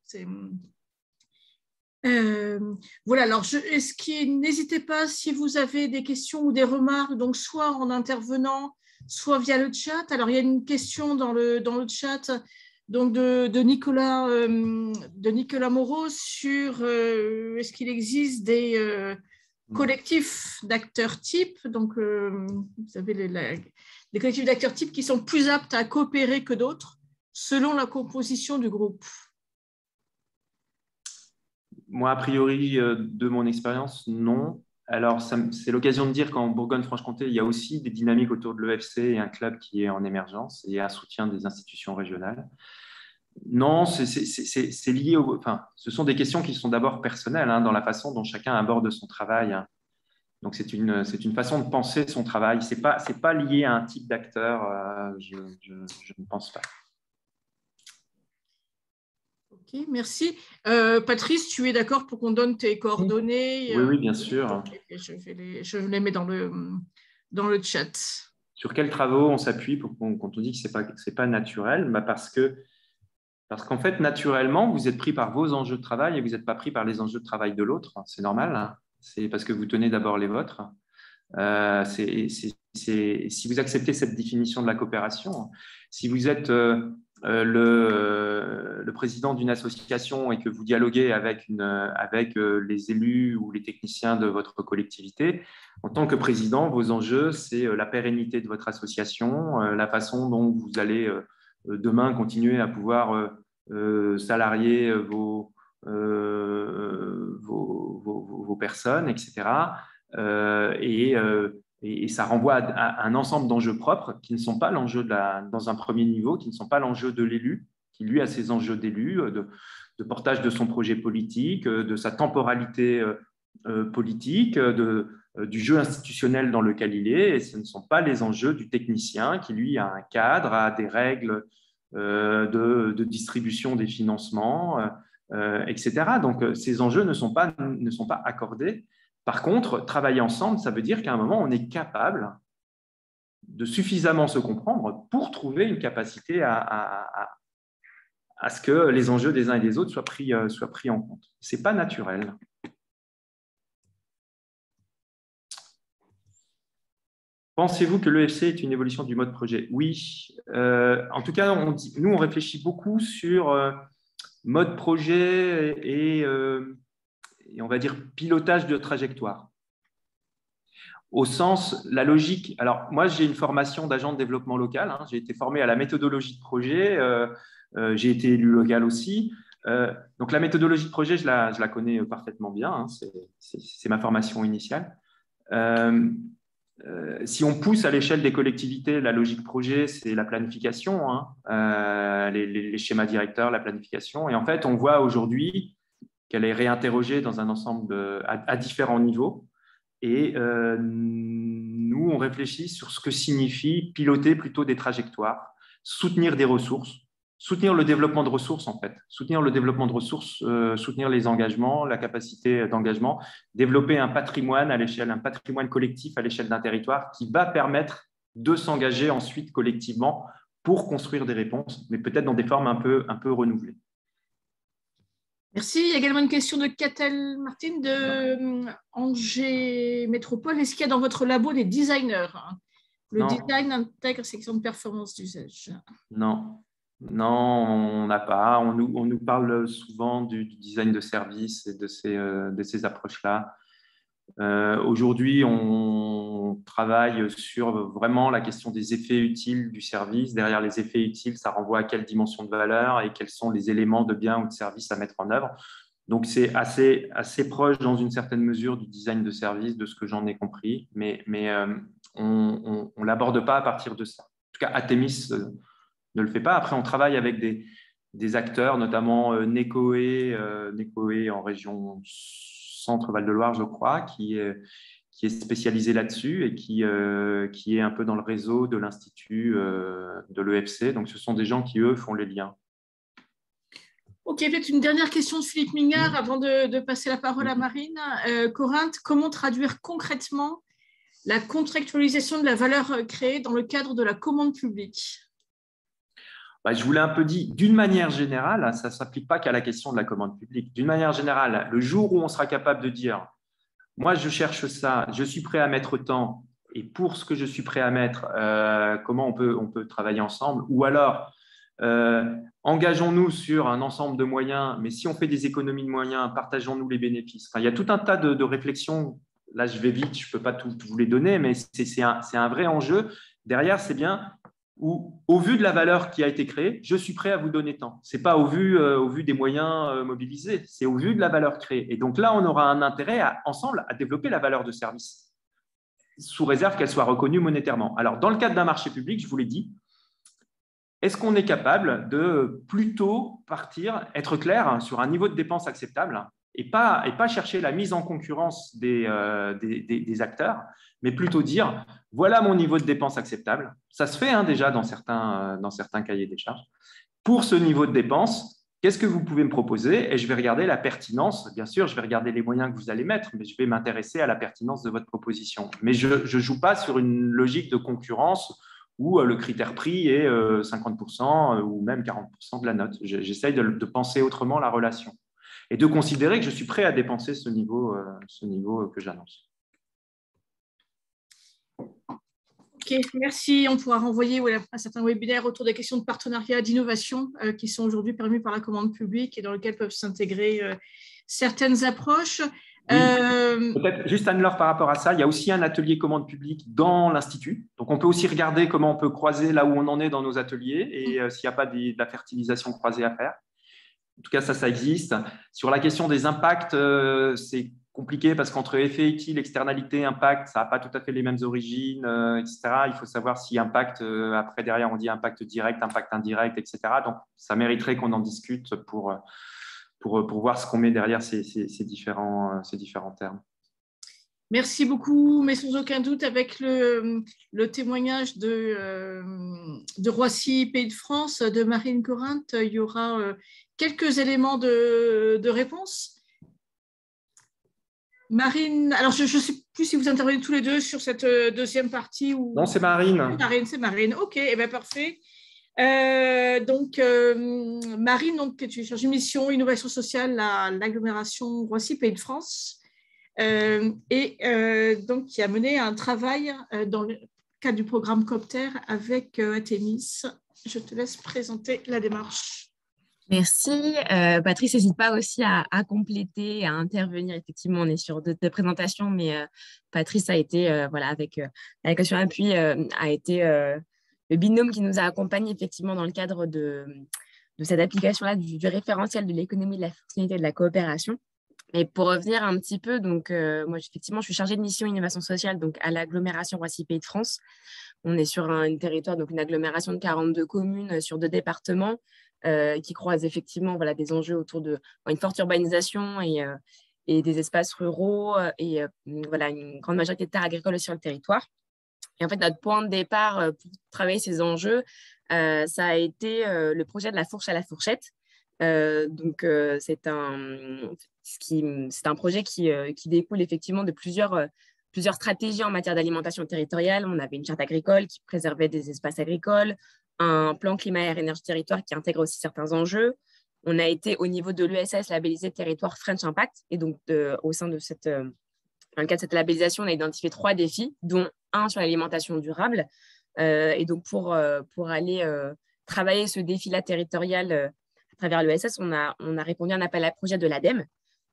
Voilà, alors n'hésitez pas si vous avez des questions ou des remarques, donc soit en intervenant, soit via le chat. Alors, il y a une question dans le chat donc de Nicolas Moreau sur est-ce qu'il existe des collectifs d'acteurs types, donc vous avez des collectifs d'acteurs types qui sont plus aptes à coopérer que d'autres selon la composition du groupe. Moi, a priori, de mon expérience, non. Alors, c'est l'occasion de dire qu'en Bourgogne-Franche-Comté, il y a aussi des dynamiques autour de l'EFC et un club qui est en émergence et un soutien des institutions régionales. Non, c'est lié enfin, ce sont des questions qui sont d'abord personnelles dans la façon dont chacun aborde son travail. Donc, c'est une façon de penser son travail. Ce n'est pas lié à un type d'acteur, je ne pense pas. Ok, merci. Patrice, tu es d'accord pour qu'on donne tes coordonnées? Oui, bien sûr. Je les mets dans le chat. Sur quels travaux on s'appuie quand on dit que ce n'est pas naturel? Parce qu'en fait, naturellement, vous êtes pris par vos enjeux de travail et vous n'êtes pas pris par les enjeux de travail de l'autre. C'est normal. C'est parce que vous tenez d'abord les vôtres. Si vous acceptez cette définition de la coopération, si vous êtes le président d'une association et que vous dialoguez avec les élus ou les techniciens de votre collectivité, en tant que président, vos enjeux, c'est la pérennité de votre association, la façon dont vous allez demain continuer à pouvoir salarier vos personnes, etc. Et ça renvoie à un ensemble d'enjeux propres qui ne sont pas l'enjeu dans un premier niveau, qui ne sont pas l'enjeu de l'élu, qui lui a ses enjeux d'élu, de portage de son projet politique, de sa temporalité politique, du jeu institutionnel dans lequel il est, et ce ne sont pas les enjeux du technicien qui, lui, a un cadre, a des règles de distribution des financements, etc. Donc, ces enjeux ne sont pas accordés. Par contre, travailler ensemble, ça veut dire qu'à un moment, on est capable de suffisamment se comprendre pour trouver une capacité à ce que les enjeux des uns et des autres soient pris en compte. Ce n'est pas naturel. Pensez-vous que l'EFC est une évolution du mode projet? Oui. En tout cas, nous, on réfléchit beaucoup sur mode projet et on va dire pilotage de trajectoire. Au sens, la logique. Alors, moi, j'ai une formation d'agent de développement local. J'ai été formé à la méthodologie de projet. J'ai été élu local aussi. Donc, la méthodologie de projet, je la connais parfaitement bien. C'est ma formation initiale. Si on pousse à l'échelle des collectivités, la logique projet, c'est la planification, les schémas directeurs, la planification. Et en fait, on voit aujourd'hui qu'elle est réinterrogée dans un ensemble à différents niveaux. Et nous, on réfléchit sur ce que signifie piloter plutôt des trajectoires, soutenir des ressources, soutenir le développement de ressources, en fait. Soutenir le développement de ressources, soutenir les engagements, la capacité d'engagement, développer un patrimoine collectif à l'échelle d'un territoire qui va permettre de s'engager ensuite collectivement pour construire des réponses, mais peut-être dans des formes un peu renouvelées. Merci. Il y a également une question de Catel Martine de Angers Métropole. Est-ce qu'il y a dans votre labo des designers? Le design intègre section de performance d'usage. Non, on n'a pas. On nous parle souvent du design de service et de ces approches-là. Aujourd'hui, on travaille sur vraiment la question des effets utiles du service. Derrière les effets utiles, ça renvoie à quelle dimension de valeur et quels sont les éléments de bien ou de service à mettre en œuvre. Donc, c'est assez proche dans une certaine mesure du design de service, de ce que j'en ai compris, mais on ne l'aborde pas à partir de ça. En tout cas, Atemis ne le fait pas. Après, on travaille avec des acteurs, notamment Necoe en région Centre-Val de Loire, je crois, qui est spécialisé là-dessus et qui est un peu dans le réseau de l'Institut de l'EFC. Donc, ce sont des gens qui, eux, font les liens. Ok, peut-être une dernière question de Philippe Mignard avant de passer la parole à Marine. Corinthe, comment traduire concrètement la contractualisation de la valeur créée dans le cadre de la commande publique? Je vous l'ai un peu dit, d'une manière générale, ça ne s'applique pas qu'à la question de la commande publique. D'une manière générale, le jour où on sera capable de dire « moi, je cherche ça, je suis prêt à mettre tant, et pour ce que je suis prêt à mettre, comment on peut travailler ensemble ?» Ou alors, engageons-nous sur un ensemble de moyens, mais si on fait des économies de moyens, partageons-nous les bénéfices. Enfin, il y a tout un tas de réflexions. Là, je vais vite, je ne peux pas tout vous les donner, mais c'est un vrai enjeu. Derrière, c'est bien où, au vu de la valeur qui a été créée, je suis prêt à vous donner tant. Ce n'est pas au vu des moyens mobilisés, c'est au vu de la valeur créée. Et donc là, on aura un intérêt ensemble à développer la valeur de service, sous réserve qu'elle soit reconnue monétairement. Alors, dans le cadre d'un marché public, je vous l'ai dit, est-ce qu'on est capable de plutôt être clair sur un niveau de dépense acceptable et pas chercher la mise en concurrence des acteurs, mais plutôt dire voilà mon niveau de dépense acceptable. Ça se fait déjà dans certains cahiers des charges. Pour ce niveau de dépense, qu'est-ce que vous pouvez me proposer? Et je vais regarder la pertinence. Bien sûr, je vais regarder les moyens que vous allez mettre, mais je vais m'intéresser à la pertinence de votre proposition. Mais je ne joue pas sur une logique de concurrence où le critère prix est 50% ou même 40% de la note. J'essaye de penser autrement la relation et de considérer que je suis prêt à dépenser ce niveau que j'annonce. Ok, merci. On pourra renvoyer à certains webinaires autour des questions de partenariat, d'innovation qui sont aujourd'hui permis par la commande publique et dans lesquels peuvent s'intégrer certaines approches. Oui. Peut-être juste Anne-Laure par rapport à ça, il y a aussi un atelier commande publique dans l'Institut. Donc, on peut aussi regarder comment on peut croiser là où on en est dans nos ateliers et s'il n'y a pas de la fertilisation croisée à faire. En tout cas, ça existe. Sur la question des impacts, c'est compliqué parce qu'entre effet utile, externalité, impact, ça n'a pas tout à fait les mêmes origines, etc. Il faut savoir si impact, après derrière, on dit impact direct, impact indirect, etc. Donc, ça mériterait qu'on en discute pour voir ce qu'on met derrière ces différents termes. Merci beaucoup, mais sans aucun doute, avec le témoignage de Roissy, Pays de France, de Marine Corinthe, il y aura quelques éléments de réponse. Marine, alors je ne sais plus si vous intervenez tous les deux sur cette deuxième partie. Ou... Non, c'est Marine. C'est Marine, ok, eh bien, parfait. Marine, tu es chargée de mission innovation sociale à l'agglomération Roissy, Pays de France. Donc qui a mené un travail dans le cadre du programme Copter avec Athémis. Je te laisse présenter la démarche. Merci. Patrice, n'hésite pas aussi à compléter, à intervenir. Effectivement, on est sur deux présentations, mais Patrice a été, avec Question Appui, a été le binôme qui nous a accompagnés effectivement dans le cadre de cette application-là du référentiel de l'économie de la fonctionnalité et de la coopération. Et pour revenir un petit peu, donc moi effectivement, je suis chargée de mission innovation sociale donc à l'agglomération Roissy Pays de France. On est sur un territoire, donc une agglomération de 42 communes sur 2 départements qui croisent effectivement des enjeux autour de une forte urbanisation et des espaces ruraux et une grande majorité de terres agricoles sur le territoire. Et en fait, notre point de départ pour travailler ces enjeux, ça a été le projet de la fourche à la fourchette. C'est un projet qui découle effectivement de plusieurs stratégies en matière d'alimentation territoriale. On avait une charte agricole qui préservait des espaces agricoles, un plan climat, air, énergie, territoire qui intègre aussi certains enjeux. On a été au niveau de l'ESS labellisé territoire French Impact. Et donc, au sein de dans le cadre de cette labellisation, on a identifié 3 défis, dont un sur l'alimentation durable. Et donc, pour aller travailler ce défi-là territorial à travers l'ESS, on a répondu à un appel à projet de l'ADEME.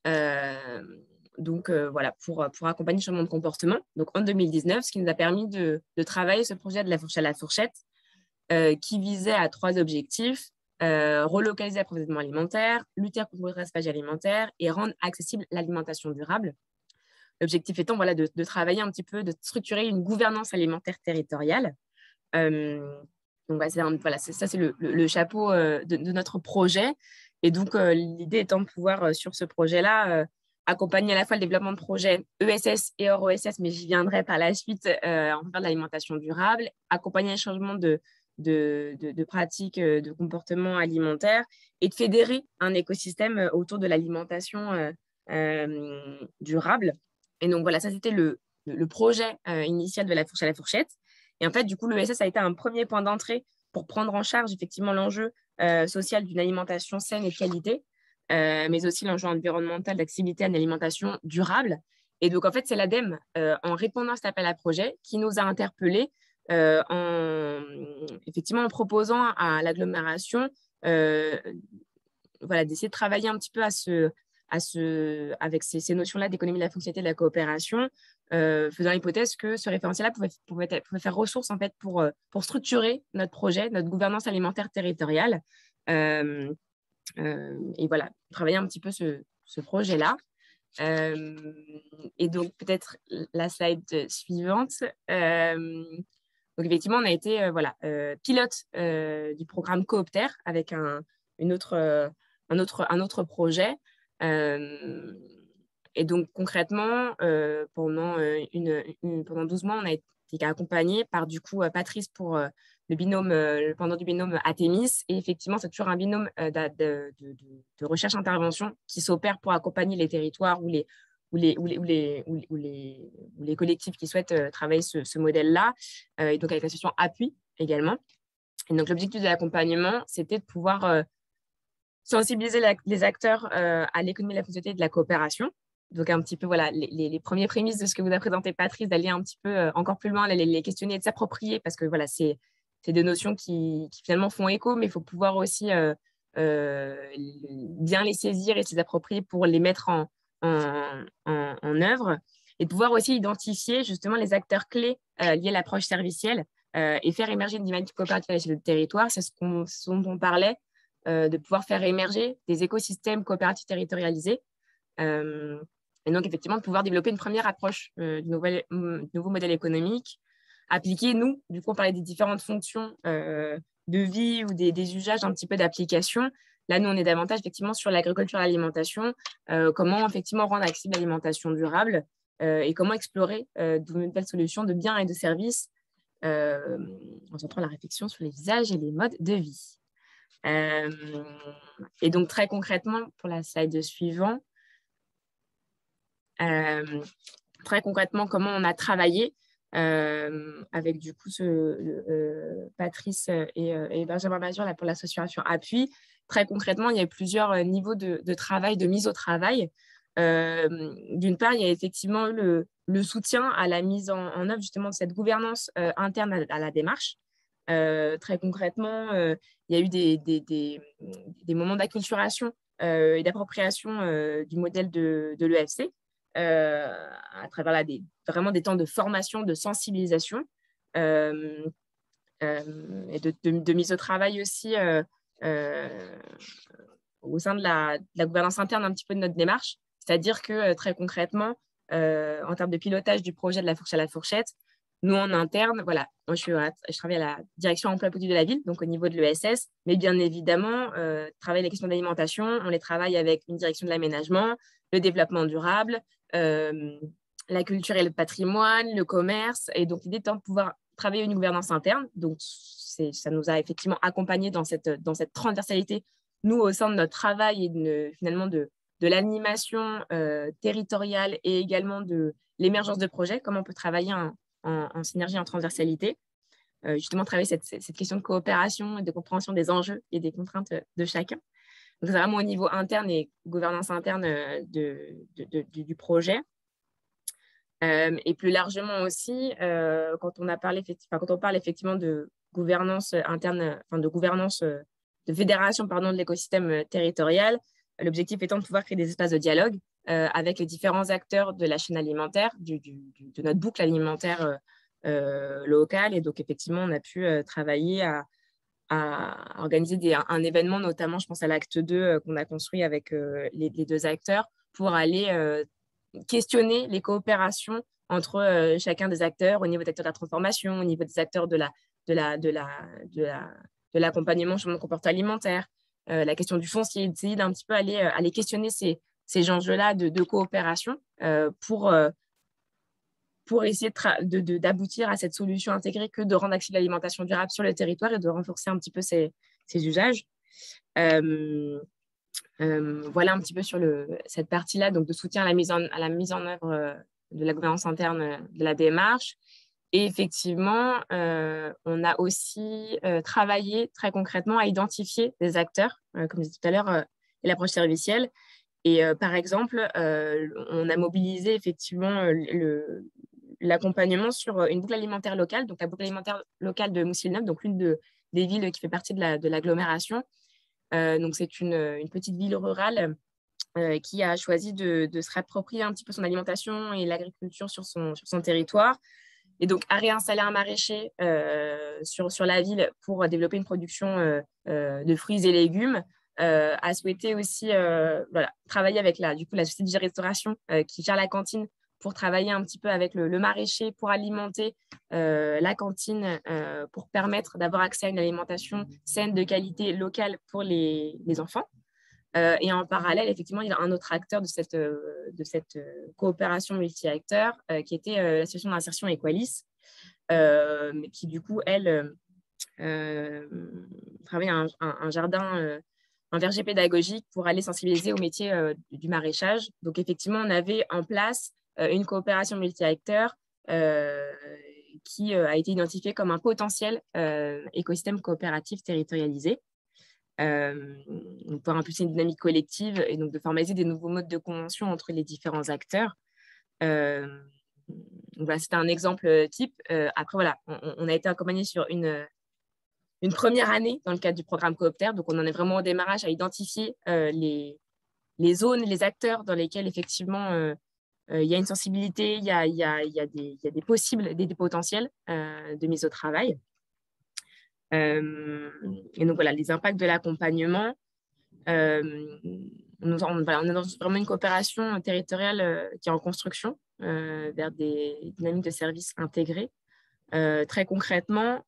Pour accompagner le changement de comportement. Donc, en 2019, ce qui nous a permis de travailler ce projet de la fourche à la fourchette qui visait à 3 objectifs. Relocaliser l'approvisionnement alimentaire, lutter contre le gaspillage alimentaire et rendre accessible l'alimentation durable. L'objectif étant de travailler un petit peu, de structurer une gouvernance alimentaire territoriale. Donc, voilà, ça, c'est le chapeau de notre projet. Et donc, l'idée étant de pouvoir, sur ce projet-là, accompagner à la fois le développement de projets ESS et hors ESS, mais j'y viendrai par la suite, en faveur de l'alimentation durable, accompagner les changements de pratiques, de comportement alimentaire et de fédérer un écosystème autour de l'alimentation durable. Et donc, voilà, ça, c'était le projet initial de la fourche à la fourchette. Et en fait, du coup, l'ESS a été un premier point d'entrée pour prendre en charge effectivement l'enjeu social d'une alimentation saine et de qualité, mais aussi l'enjeu environnemental d'accessibilité à une alimentation durable. Et donc, en fait, c'est l'ADEME, en répondant à cet appel à projet, qui nous a interpellés effectivement en proposant à l'agglomération voilà, d'essayer de travailler un petit peu avec ces notions-là d'économie de la fonctionnalité et de la coopération, faisant l'hypothèse que ce référentiel-là pouvait faire ressource en fait, pour structurer notre projet, notre gouvernance alimentaire territoriale. Et voilà, travailler un petit peu ce projet-là. Et donc, peut-être la slide suivante. Donc, effectivement, on a été pilote du programme Coopter avec un autre projet. Et donc, concrètement, pendant 12 mois, on a été accompagné par, du coup, Patrice pour le pendant du binôme Athémis. Et effectivement, c'est toujours un binôme de recherche-intervention qui s'opère pour accompagner les territoires ou les collectifs qui souhaitent travailler ce modèle-là. Et donc, avec l'association Appui également. Et donc, l'objectif de l'accompagnement, c'était de pouvoir sensibiliser les acteurs à l'économie de la fonctionnalité et de la coopération. Donc, un petit peu, voilà, les premières prémices de ce que vous a présenté Patrice, d'aller un petit peu encore plus loin, les questionner et de s'approprier, parce que voilà, c'est des notions qui finalement font écho, mais il faut pouvoir aussi bien les saisir et se les approprier pour les mettre en œuvre, et de pouvoir aussi identifier justement les acteurs clés liés à l'approche servicielle et faire émerger une dynamique coopérative sur le territoire. C'est ce dont on parlait, de pouvoir faire émerger des écosystèmes coopératifs territorialisés. Et donc, effectivement, de pouvoir développer une première approche du nouveau modèle économique, appliquer, nous, du coup, on parlait des différentes fonctions de vie ou des usages un petit peu d'application. Là, nous, on est davantage, effectivement, sur l'agriculture et l'alimentation, comment, effectivement, rendre accessible l'alimentation durable et comment explorer de nouvelles solutions de biens et de services en centrant la réflexion sur les usages et les modes de vie. Et donc, très concrètement, pour la slide suivante, très concrètement, comment on a travaillé avec du coup Patrice et Benjamin Mazur là, pour l'association Appui. Très concrètement, il y a eu plusieurs niveaux de travail, de mise au travail. D'une part, il y a effectivement eu le soutien à la mise en œuvre justement de cette gouvernance interne à la démarche. Très concrètement, il y a eu des moments d'acculturation et d'appropriation du modèle de l'EFC. À travers vraiment des temps de formation, de sensibilisation et de mise au travail aussi au sein de la gouvernance interne un petit peu de notre démarche. C'est-à-dire que très concrètement, en termes de pilotage du projet de la fourche à la fourchette, nous en interne, voilà, moi je travaille à la direction emploi et politique de la ville, donc au niveau de l'ESS, mais bien évidemment, travailler les questions d'alimentation, on les travaille avec une direction de l'aménagement, le développement durable, la culture et le patrimoine, le commerce. Et donc, l'idée étant de pouvoir travailler une gouvernance interne. Donc, ça nous a effectivement accompagnés dans cette transversalité, nous, au sein de notre travail et finalement de l'animation territoriale et également de l'émergence de projets, comment on peut travailler en synergie, en transversalité. Justement, travailler cette question de coopération et de compréhension des enjeux et des contraintes de chacun. Donc, c'est vraiment au niveau interne et gouvernance interne du projet. Et plus largement aussi, quand on parle effectivement de gouvernance interne, de gouvernance, de fédération de l'écosystème territorial, l'objectif étant de pouvoir créer des espaces de dialogue avec les différents acteurs de la chaîne alimentaire, de notre boucle alimentaire locale. Et donc, effectivement, on a pu travailler à organiser un événement, notamment, je pense à l'acte 2 qu'on a construit avec les deux acteurs, pour aller questionner les coopérations entre chacun des acteurs, au niveau des acteurs de la transformation, au niveau des acteurs de l'accompagnement sur le comportement alimentaire, la question du foncier, d'essayer d'un petit peu aller questionner ces enjeux-là de coopération pour essayer d'aboutir à cette solution intégrée que de rendre accessible l'alimentation durable sur le territoire et de renforcer un petit peu ces usages. Voilà un petit peu sur cette partie-là, donc de soutien à la mise en œuvre de la gouvernance interne de la démarche. Et effectivement, on a aussi travaillé très concrètement à identifier des acteurs, comme je disais tout à l'heure, et l'approche servicielle. Et par exemple, on a mobilisé effectivement l'accompagnement sur une boucle alimentaire locale, donc la boucle alimentaire locale de Moussilneuf, donc l'une des villes qui fait partie de l'agglomération. Donc, c'est une petite ville rurale qui a choisi de se réapproprier un petit peu son alimentation et l'agriculture sur son territoire. Et donc, a réinstallé un maraîcher sur la ville pour développer une production de fruits et légumes. A souhaité aussi travailler avec la société de restauration qui gère la cantine pour travailler un petit peu avec le maraîcher pour alimenter la cantine pour permettre d'avoir accès à une alimentation saine, de qualité, locale pour les enfants. Et en parallèle, effectivement, il y a un autre acteur de cette coopération multi-acteurs qui était l'association d'insertion Equalis, qui du coup, elle, travaille un jardin, un verger pédagogique pour aller sensibiliser au métier du maraîchage. Donc, effectivement, on avait en place une coopération multi-acteurs qui a été identifiée comme un potentiel écosystème coopératif territorialisé. Pour impulser une dynamique collective et donc de formaliser des nouveaux modes de convention entre les différents acteurs. Voilà, c'était un exemple type. Après, voilà, on a été accompagné sur une première année dans le cadre du programme Coopter. Donc, on en est vraiment au démarrage à identifier les zones, les acteurs dans lesquels, effectivement, il y a une sensibilité, il y a des possibles, des potentiels de mise au travail. Et donc, voilà, les impacts de l'accompagnement. On est dans vraiment une coopération territoriale qui est en construction vers des dynamiques de services intégrés. Très concrètement,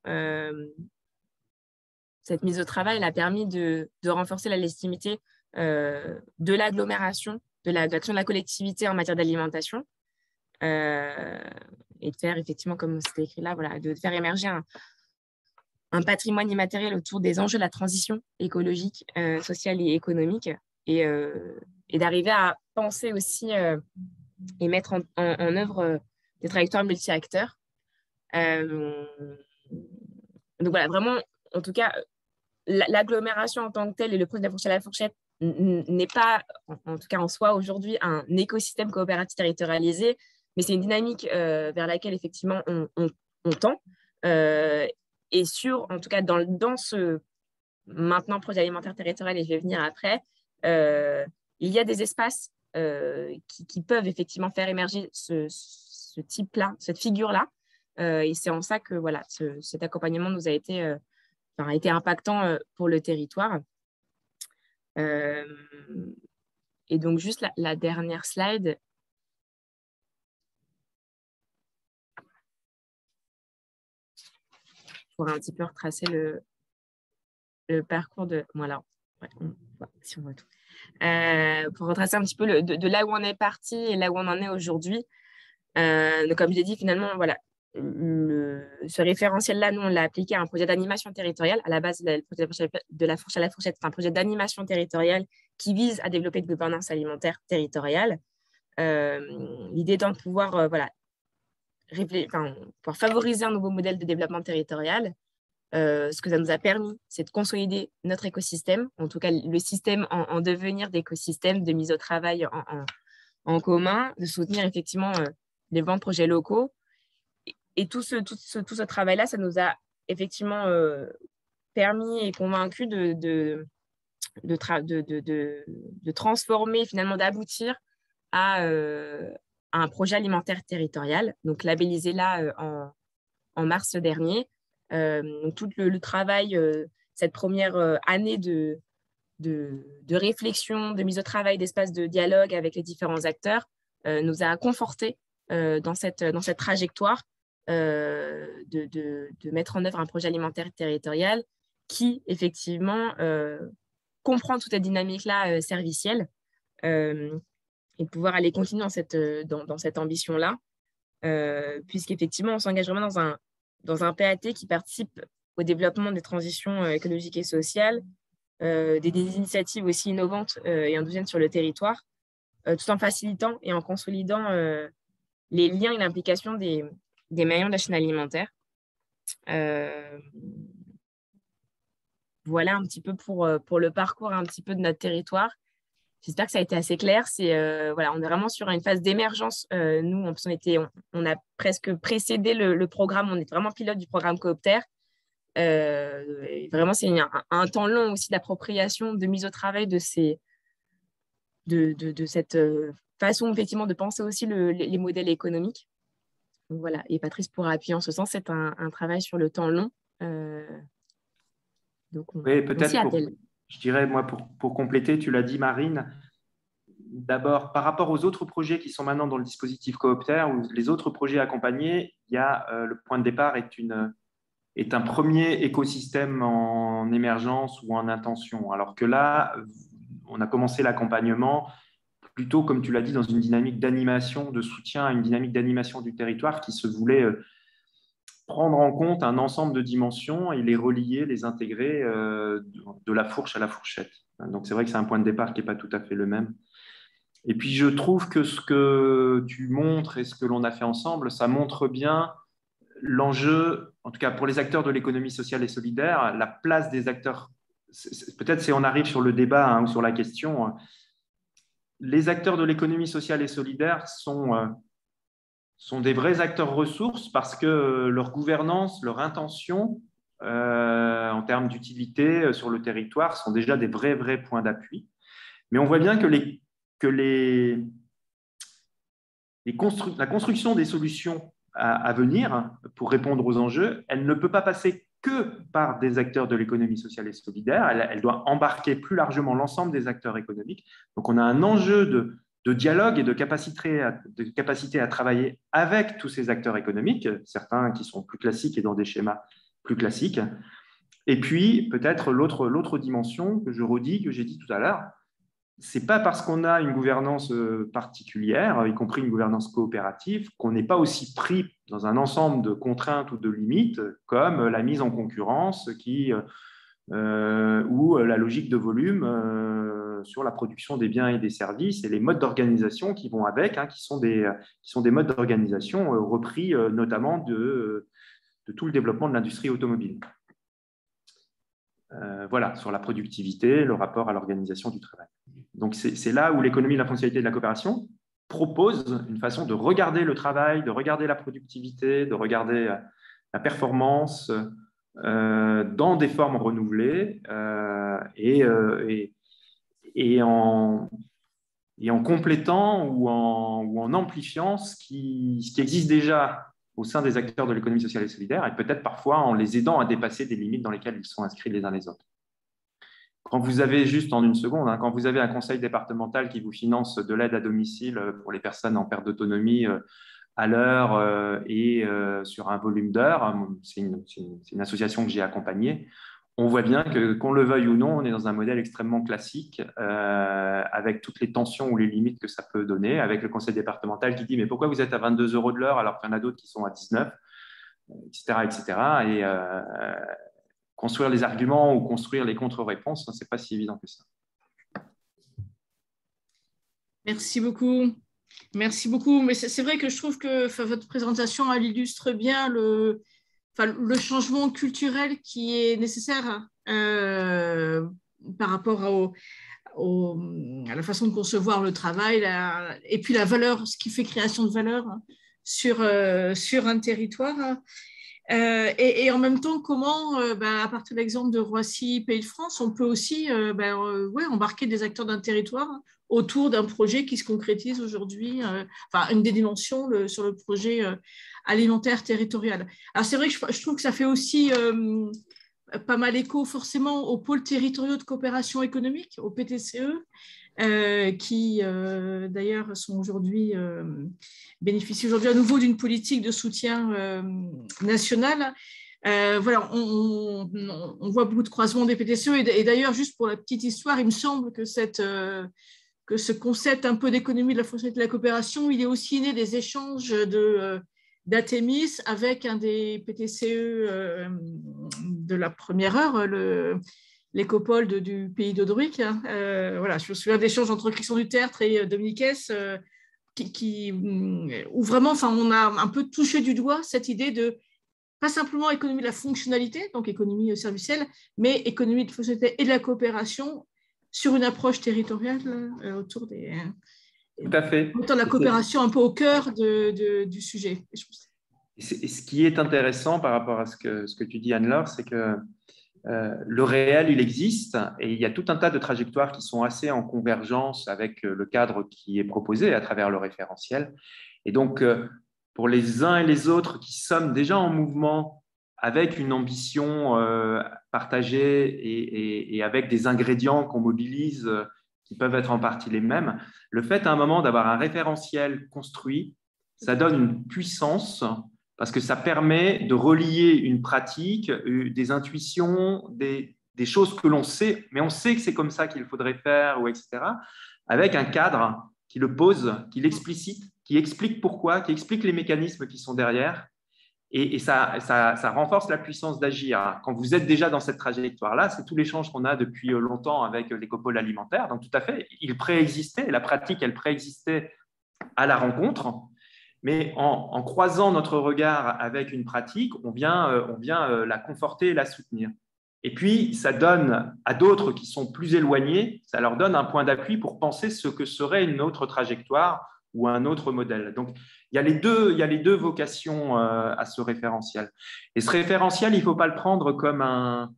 cette mise au travail elle a permis de renforcer la légitimité de l'agglomération, de l'action de la collectivité en matière d'alimentation et de faire effectivement, comme c'était écrit là, voilà, de faire émerger un patrimoine immatériel autour des enjeux de la transition écologique, sociale et économique et d'arriver à penser aussi et mettre en œuvre des trajectoires multi-acteurs. Donc voilà, vraiment, en tout cas, l'agglomération en tant que telle et le projet de la fourchette à la fourchette n'est pas, en tout cas en soi aujourd'hui, un écosystème coopératif territorialisé, mais c'est une dynamique vers laquelle effectivement on tend. Et en tout cas, dans ce maintenant projet alimentaire territorial, et je vais venir après, il y a des espaces qui peuvent effectivement faire émerger ce type-là, cette figure-là. Et c'est en ça que voilà, cet accompagnement nous a été impactant pour le territoire. Et donc, juste la dernière slide. Pour un petit peu retracer le parcours de... Voilà, ouais, si on voit tout. Pour retracer un petit peu de là où on est parti et là où on en est aujourd'hui. Donc, comme je l'ai dit, finalement, voilà, ce référentiel-là, nous, on l'a appliqué à un projet d'animation territoriale. À la base, le projet de la fourchette à la fourchette, c'est un projet d'animation territoriale qui vise à développer une gouvernance alimentaire territoriale. L'idée étant de pouvoir pouvoir favoriser un nouveau modèle de développement territorial. Ce que ça nous a permis, c'est de consolider notre écosystème, en tout cas le système en devenir d'écosystème, de mise au travail en commun, de soutenir effectivement les développements de projets locaux. Et tout ce travail-là, ça nous a effectivement permis et convaincu de transformer, finalement d'aboutir à un projet alimentaire territorial, donc labellisé là en mars dernier. Donc tout le travail, cette première année de réflexion, de mise au travail, d'espace de dialogue avec les différents acteurs, nous a confortés dans cette trajectoire de mettre en œuvre un projet alimentaire territorial qui, effectivement, comprend toute cette dynamique-là servicielle et de pouvoir aller continuer dans cette ambition-là, puisqu'effectivement, on s'engage vraiment dans un PAT qui participe au développement des transitions écologiques et sociales, des initiatives aussi innovantes et endogènes sur le territoire, tout en facilitant et en consolidant les liens et l'implication des maillons de la chaîne alimentaire. Voilà un petit peu pour le parcours un petit peu de notre territoire. J'espère que ça a été assez clair. Voilà, on est vraiment sur une phase d'émergence. Nous, on a presque précédé le programme. On est vraiment pilote du programme Coopter. Vraiment, c'est un temps long aussi d'appropriation, de mise au travail de cette façon effectivement de penser aussi les modèles économiques. Donc, voilà. Et Patrice pourra appuyer en ce sens. C'est un travail sur le temps long. Donc oui, peut-être je dirais, moi, pour compléter, tu l'as dit, Marine, d'abord, par rapport aux autres projets qui sont maintenant dans le dispositif Coopter ou les autres projets accompagnés, il y a le point de départ est un premier écosystème en émergence ou en intention. Alors que là, on a commencé l'accompagnement plutôt, comme tu l'as dit, dans une dynamique d'animation, de soutien à une dynamique d'animation du territoire qui se voulait prendre en compte un ensemble de dimensions et les relier, les intégrer de la fourche à la fourchette. Donc, c'est vrai que c'est un point de départ qui n'est pas tout à fait le même. Et puis, je trouve que ce que tu montres et ce que l'on a fait ensemble, ça montre bien l'enjeu, en tout cas pour les acteurs de l'économie sociale et solidaire, la place des acteurs. Peut-être si on arrive sur le débat ou sur la question, les acteurs de l'économie sociale et solidaire sont des vrais acteurs ressources parce que leur gouvernance, leur intention en termes d'utilité sur le territoire sont déjà des vrais points d'appui. Mais on voit bien que la construction des solutions à venir pour répondre aux enjeux, elle ne peut pas passer que par des acteurs de l'économie sociale et solidaire. Elle doit embarquer plus largement l'ensemble des acteurs économiques. Donc, on a un enjeu de dialogue et de capacité à travailler avec tous ces acteurs économiques, certains qui sont plus classiques et dans des schémas plus classiques. Et puis, peut-être l'autre dimension que je redis, que j'ai dit tout à l'heure, ce n'est pas parce qu'on a une gouvernance particulière, y compris une gouvernance coopérative, qu'on n'est pas aussi pris dans un ensemble de contraintes ou de limites comme la mise en concurrence ou la logique de volume sur la production des biens et des services et les modes d'organisation qui vont avec, qui sont des modes d'organisation repris notamment de tout le développement de l'industrie automobile. Voilà, sur la productivité, le rapport à l'organisation du travail. Donc, c'est là où l'économie de la fonctionnalité de la coopération propose une façon de regarder le travail, de regarder la productivité, de regarder la performance dans des formes renouvelées et en complétant ou en amplifiant ce qui existe déjà au sein des acteurs de l'économie sociale et solidaire et peut-être parfois en les aidant à dépasser des limites dans lesquelles ils sont inscrits les uns les autres. Quand vous avez, juste en une seconde, quand vous avez un conseil départemental qui vous finance de l'aide à domicile pour les personnes en perte d'autonomie à l'heure et sur un volume d'heures, c'est une association que j'ai accompagnée, on voit bien que, qu'on le veuille ou non, on est dans un modèle extrêmement classique avec toutes les tensions ou les limites que ça peut donner, avec le conseil départemental qui dit « mais pourquoi vous êtes à 22 € de l'heure alors qu'il y en a d'autres qui sont à 19 ?» etc. Et construire les arguments ou construire les contre-réponses, ce n'est pas si évident que ça. Merci beaucoup. Merci beaucoup. Mais c'est vrai que je trouve que votre présentation, elle illustre bien le changement culturel qui est nécessaire par rapport à la façon de concevoir le travail et puis la valeur, ce qui fait création de valeur sur un territoire. Et en même temps, comment, à partir de l'exemple de Roissy, Pays de France, on peut aussi embarquer des acteurs d'un territoire autour d'un projet qui se concrétise aujourd'hui, une des dimensions sur le projet alimentaire territorial. Alors c'est vrai que je trouve que ça fait aussi pas mal écho forcément aux pôles territoriaux de coopération économique, au PTCE, qui d'ailleurs sont aujourd'hui bénéficient aujourd'hui à nouveau d'une politique de soutien nationale. Voilà, on voit beaucoup de croisements des PTCE et d'ailleurs, juste pour la petite histoire, il me semble que ce concept un peu d'économie de la fonctionnalité de la coopération, il est aussi né des échanges d'Athémis avec un des PTCE de la première heure, l'écopole du pays d'Odoric. Voilà, je me souviens d'échanges entre Christian Dutertre et Dominique Hess, où vraiment, on a un peu touché du doigt cette idée de pas simplement économie de la fonctionnalité, donc économie servicielle, mais économie de la fonctionnalité et de la coopération sur une approche territoriale autour des... Tout à fait. Autant la coopération un peu au cœur du sujet. Et ce qui est intéressant par rapport à ce que tu dis, Anne-Laure, c'est que le réel, il existe et il y a tout un tas de trajectoires qui sont assez en convergence avec le cadre qui est proposé à travers le référentiel. Et donc, pour les uns et les autres qui sommes déjà en mouvement avec une ambition partagée et avec des ingrédients qu'on mobilise qui peuvent être en partie les mêmes, le fait à un moment d'avoir un référentiel construit, ça donne une puissance parce que ça permet de relier une pratique, des intuitions, des choses que l'on sait, mais on sait que c'est comme ça qu'il faudrait faire, ou etc., avec un cadre qui le pose, qui l'explicite, qui explique pourquoi, qui explique les mécanismes qui sont derrière, et ça renforce la puissance d'agir. Quand vous êtes déjà dans cette trajectoire-là, c'est tout l'échange qu'on a depuis longtemps avec l'écopole alimentaire, donc tout à fait, il préexistait, la pratique, elle préexistait à la rencontre, mais en croisant notre regard avec une pratique, on vient la conforter et la soutenir. Et puis, ça donne à d'autres qui sont plus éloignés, ça leur donne un point d'appui pour penser ce que serait une autre trajectoire ou un autre modèle. Donc, il y a les deux vocations à ce référentiel. Et ce référentiel, il ne faut pas le prendre comme un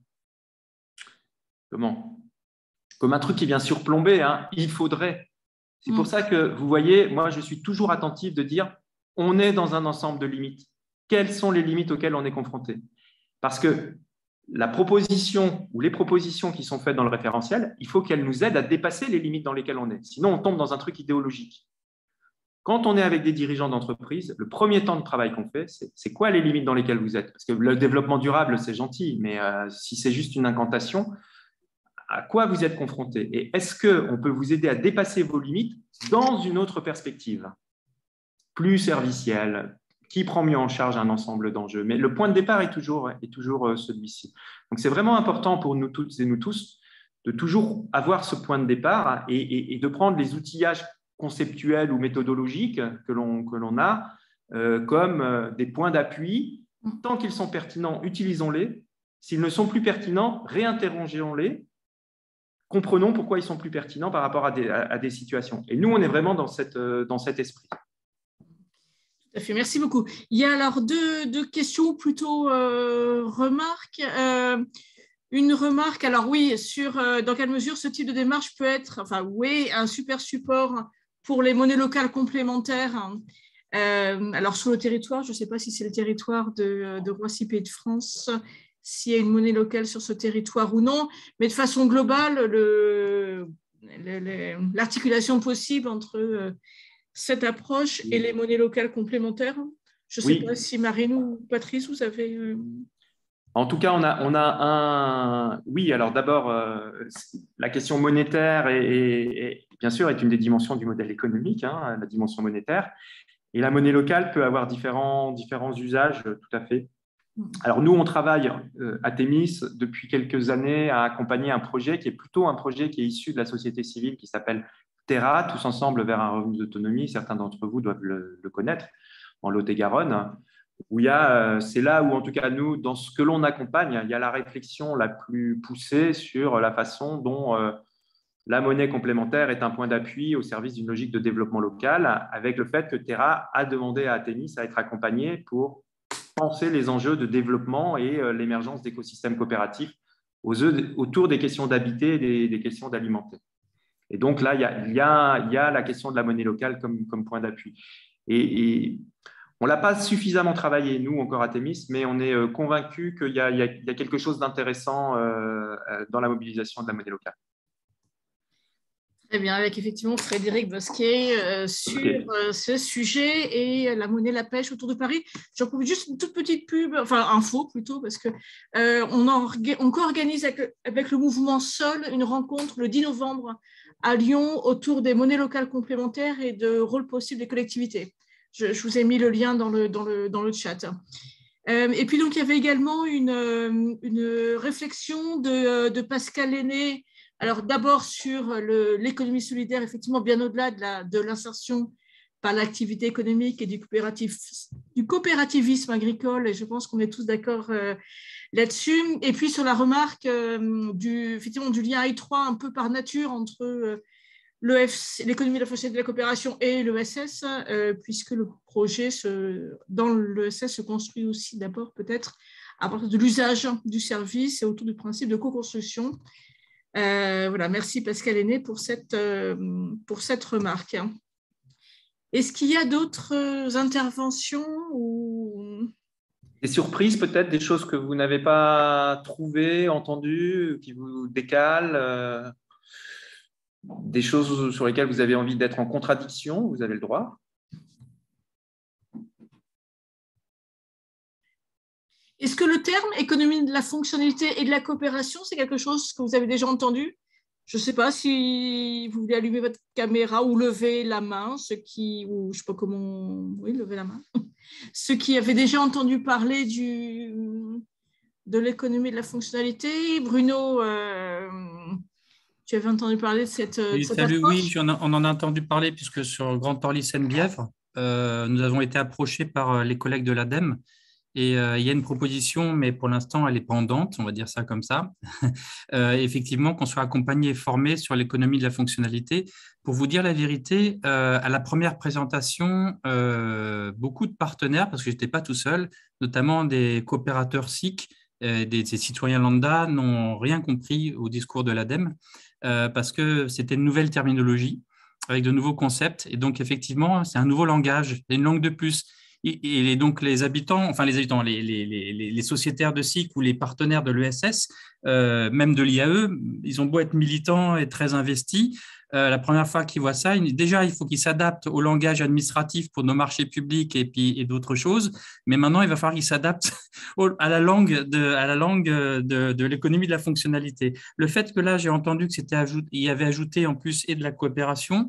truc qui vient surplomber. Hein. Il faudrait. C'est pour ça que, vous voyez, moi, je suis toujours attentif de dire on est dans un ensemble de limites. Quelles sont les limites auxquelles on est confronté? Parce que la proposition ou les propositions qui sont faites dans le référentiel, il faut qu'elles nous aident à dépasser les limites dans lesquelles on est. Sinon, on tombe dans un truc idéologique. Quand on est avec des dirigeants d'entreprise, le premier temps de travail qu'on fait, c'est quoi les limites dans lesquelles vous êtes? Parce que le développement durable, c'est gentil, mais si c'est juste une incantation, à quoi vous êtes confronté? Et est-ce qu'on peut vous aider à dépasser vos limites dans une autre perspective, plus servicielle, qui prend mieux en charge un ensemble d'enjeux? Mais le point de départ est toujours celui-ci. Donc, c'est vraiment important pour nous toutes et nous tous de toujours avoir ce point de départ et de prendre les outillages conceptuels ou méthodologiques que l'on a comme des points d'appui. Tant qu'ils sont pertinents, utilisons-les. S'ils ne sont plus pertinents, réinterrogeons-les. Comprenons pourquoi ils sont plus pertinents par rapport à des situations. Et nous, on est vraiment dans cet esprit. Tout à fait, merci beaucoup. Il y a alors deux questions, plutôt remarques. Une remarque, alors oui, sur dans quelle mesure ce type de démarche peut être, un super support pour les monnaies locales complémentaires. Alors sur le territoire, je ne sais pas si c'est le territoire de Roissy Pays de France, s'il y a une monnaie locale sur ce territoire ou non, mais de façon globale, l'articulation possible entre cette approche et les monnaies locales complémentaires. Je ne sais pas si Marine ou Patrice, vous avez... En tout cas, on a un… Oui, alors d'abord, la question monétaire bien sûr, est une des dimensions du modèle économique, hein, la dimension monétaire. Et la monnaie locale peut avoir différents usages, tout à fait. Alors nous, on travaille à Thémis depuis quelques années à accompagner un projet qui est plutôt un projet qui est issu de la société civile qui s'appelle Terra, tous ensemble vers un revenu d'autonomie. Certains d'entre vous doivent le connaître, en Lot-et-Garonne, où c'est là où, en tout cas, nous, dans ce que l'on accompagne, il y a la réflexion la plus poussée sur la façon dont la monnaie complémentaire est un point d'appui au service d'une logique de développement local, avec le fait que Terra a demandé à Thémis à être accompagné pour penser les enjeux de développement et l'émergence d'écosystèmes coopératifs autour des questions d'habiter et des questions d'alimenter. Et donc là, il y a la question de la monnaie locale comme point d'appui. Et on ne l'a pas suffisamment travaillé, nous, encore à Thémis, mais on est convaincus qu'il y a quelque chose d'intéressant dans la mobilisation de la monnaie locale. Très bien, avec effectivement Frédéric Bosquet sur ce sujet et la monnaie, la pêche autour de Paris. J'en profite juste une toute petite pub, enfin info plutôt, parce que on co-organise avec le mouvement Sol une rencontre le 10 novembre à Lyon autour des monnaies locales complémentaires et de rôles possibles des collectivités. Je vous ai mis le lien dans le chat. Et puis donc il y avait également une réflexion de Pascal Lenné. Alors d'abord sur l'économie solidaire, effectivement bien au-delà de l'insertion par l'activité économique et du coopérativisme agricole, et je pense qu'on est tous d'accord là-dessus. Et puis sur la remarque effectivement, du lien étroit un peu par nature entre l'économie de la foncière de la coopération et l'ESS, puisque le projet dans l'ESS se construit aussi d'abord peut-être à partir de l'usage du service et autour du principe de co-construction. Voilà, merci Pascal Lenné pour cette remarque. Est-ce qu'il y a d'autres interventions ou... Des surprises peut-être, des choses que vous n'avez pas trouvées, entendues, qui vous décalent, des choses sur lesquelles vous avez envie d'être en contradiction, vous avez le droit. Est-ce que le terme économie de la fonctionnalité et de la coopération, c'est quelque chose que vous avez déjà entendu? Je ne sais pas si vous voulez allumer votre caméra ou lever la main, ou je ne sais pas comment, oui, lever la main. Ceux qui avaient déjà entendu parler de l'économie de la fonctionnalité. Bruno, tu avais entendu parler de cette salut, approche? oui, on en a entendu parler puisque sur Grand Orly Seine-Bièvre, nous avons été approchés par les collègues de l'ADEME. Et il y a une proposition, mais pour l'instant, elle est pendante, on va dire ça comme ça. Effectivement, qu'on soit accompagné et formé sur l'économie de la fonctionnalité. Pour vous dire la vérité, à la première présentation, beaucoup de partenaires, parce que je n'étais pas tout seul, notamment des coopérateurs SIC, des citoyens lambda, n'ont rien compris au discours de l'ADEME, parce que c'était une nouvelle terminologie, avec de nouveaux concepts. Et donc, effectivement, c'est un nouveau langage, une langue de plus. Et donc, les sociétaires de SIC ou les partenaires de l'ESS, même de l'IAE, ils ont beau être militants et très investis. La première fois qu'ils voient ça, déjà, il faut qu'ils s'adaptent au langage administratif pour nos marchés publics et d'autres choses. Mais maintenant, il va falloir qu'ils s'adaptent à la langue de l'économie de la fonctionnalité. Le fait que là, j'ai entendu qu'il y avait ajouté en plus et de la coopération,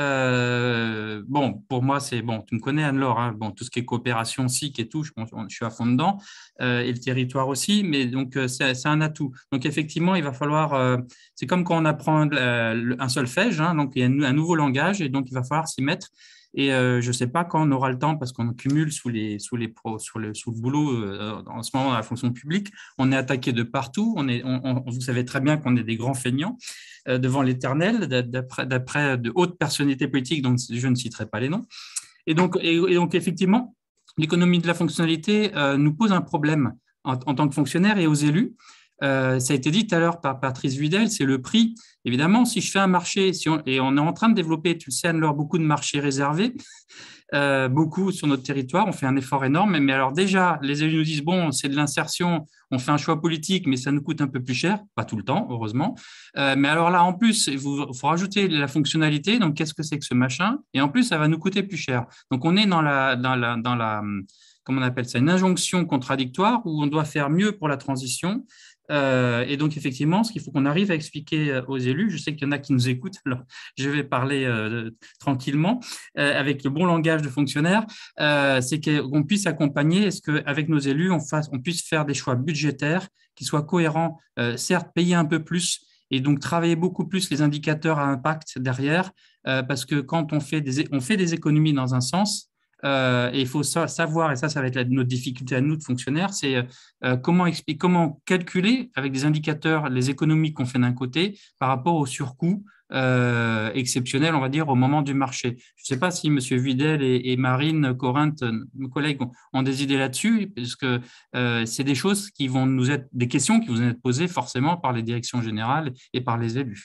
bon, pour moi, c'est bon. Tu me connais, Anne-Laure, hein, bon, tout ce qui est coopération, SIC et tout, je suis à fond dedans, et le territoire aussi, mais donc c'est un atout. Donc effectivement, il va falloir, c'est comme quand on apprend un solfège, hein, donc il y a un nouveau langage et donc il va falloir s'y mettre. Et je ne sais pas quand on aura le temps parce qu'on cumule sous le boulot en ce moment dans la fonction publique. On est attaqué de partout. Vous savez très bien qu'on est des grands feignants devant l'éternel, d'après de hautes personnalités politiques dont je ne citerai pas les noms. Et donc effectivement, l'économie de la fonctionnalité nous pose un problème en tant que fonctionnaire et aux élus. Ça a été dit tout à l'heure par Patrice Vidal, c'est le prix. Évidemment, si je fais un marché, et on est en train de développer, tu le sais, Anne-Laure, beaucoup de marchés réservés, beaucoup sur notre territoire, on fait un effort énorme. Mais alors déjà, les élus nous disent, bon, c'est de l'insertion, on fait un choix politique, mais ça nous coûte un peu plus cher, pas tout le temps, heureusement. Mais alors là, en plus, il faut rajouter la fonctionnalité, donc qu'est-ce que c'est que ce machin? Et en plus, ça va nous coûter plus cher. Donc on est dans la comment on appelle ça, une injonction contradictoire où on doit faire mieux pour la transition. Et donc, effectivement, ce qu'il faut qu'on arrive à expliquer aux élus, je sais qu'il y en a qui nous écoutent, alors je vais parler tranquillement, avec le bon langage de fonctionnaire, c'est qu'on puisse accompagner, est-ce qu'avec nos élus, on puisse faire des choix budgétaires qui soient cohérents, certes, payer un peu plus, et donc travailler beaucoup plus les indicateurs à impact derrière, parce que quand on fait des économies dans un sens, et il faut savoir, et ça va être notre difficulté à nous de fonctionnaires, c'est comment calculer avec des indicateurs les économies qu'on fait d'un côté par rapport au surcoût exceptionnel, on va dire, au moment du marché. Je ne sais pas si M. Vidal et Marine Corinthe, mes collègues, ont des idées là-dessus, parce que c'est des choses qui vont nous être, des questions qui vont nous être posées forcément par les directions générales et par les élus.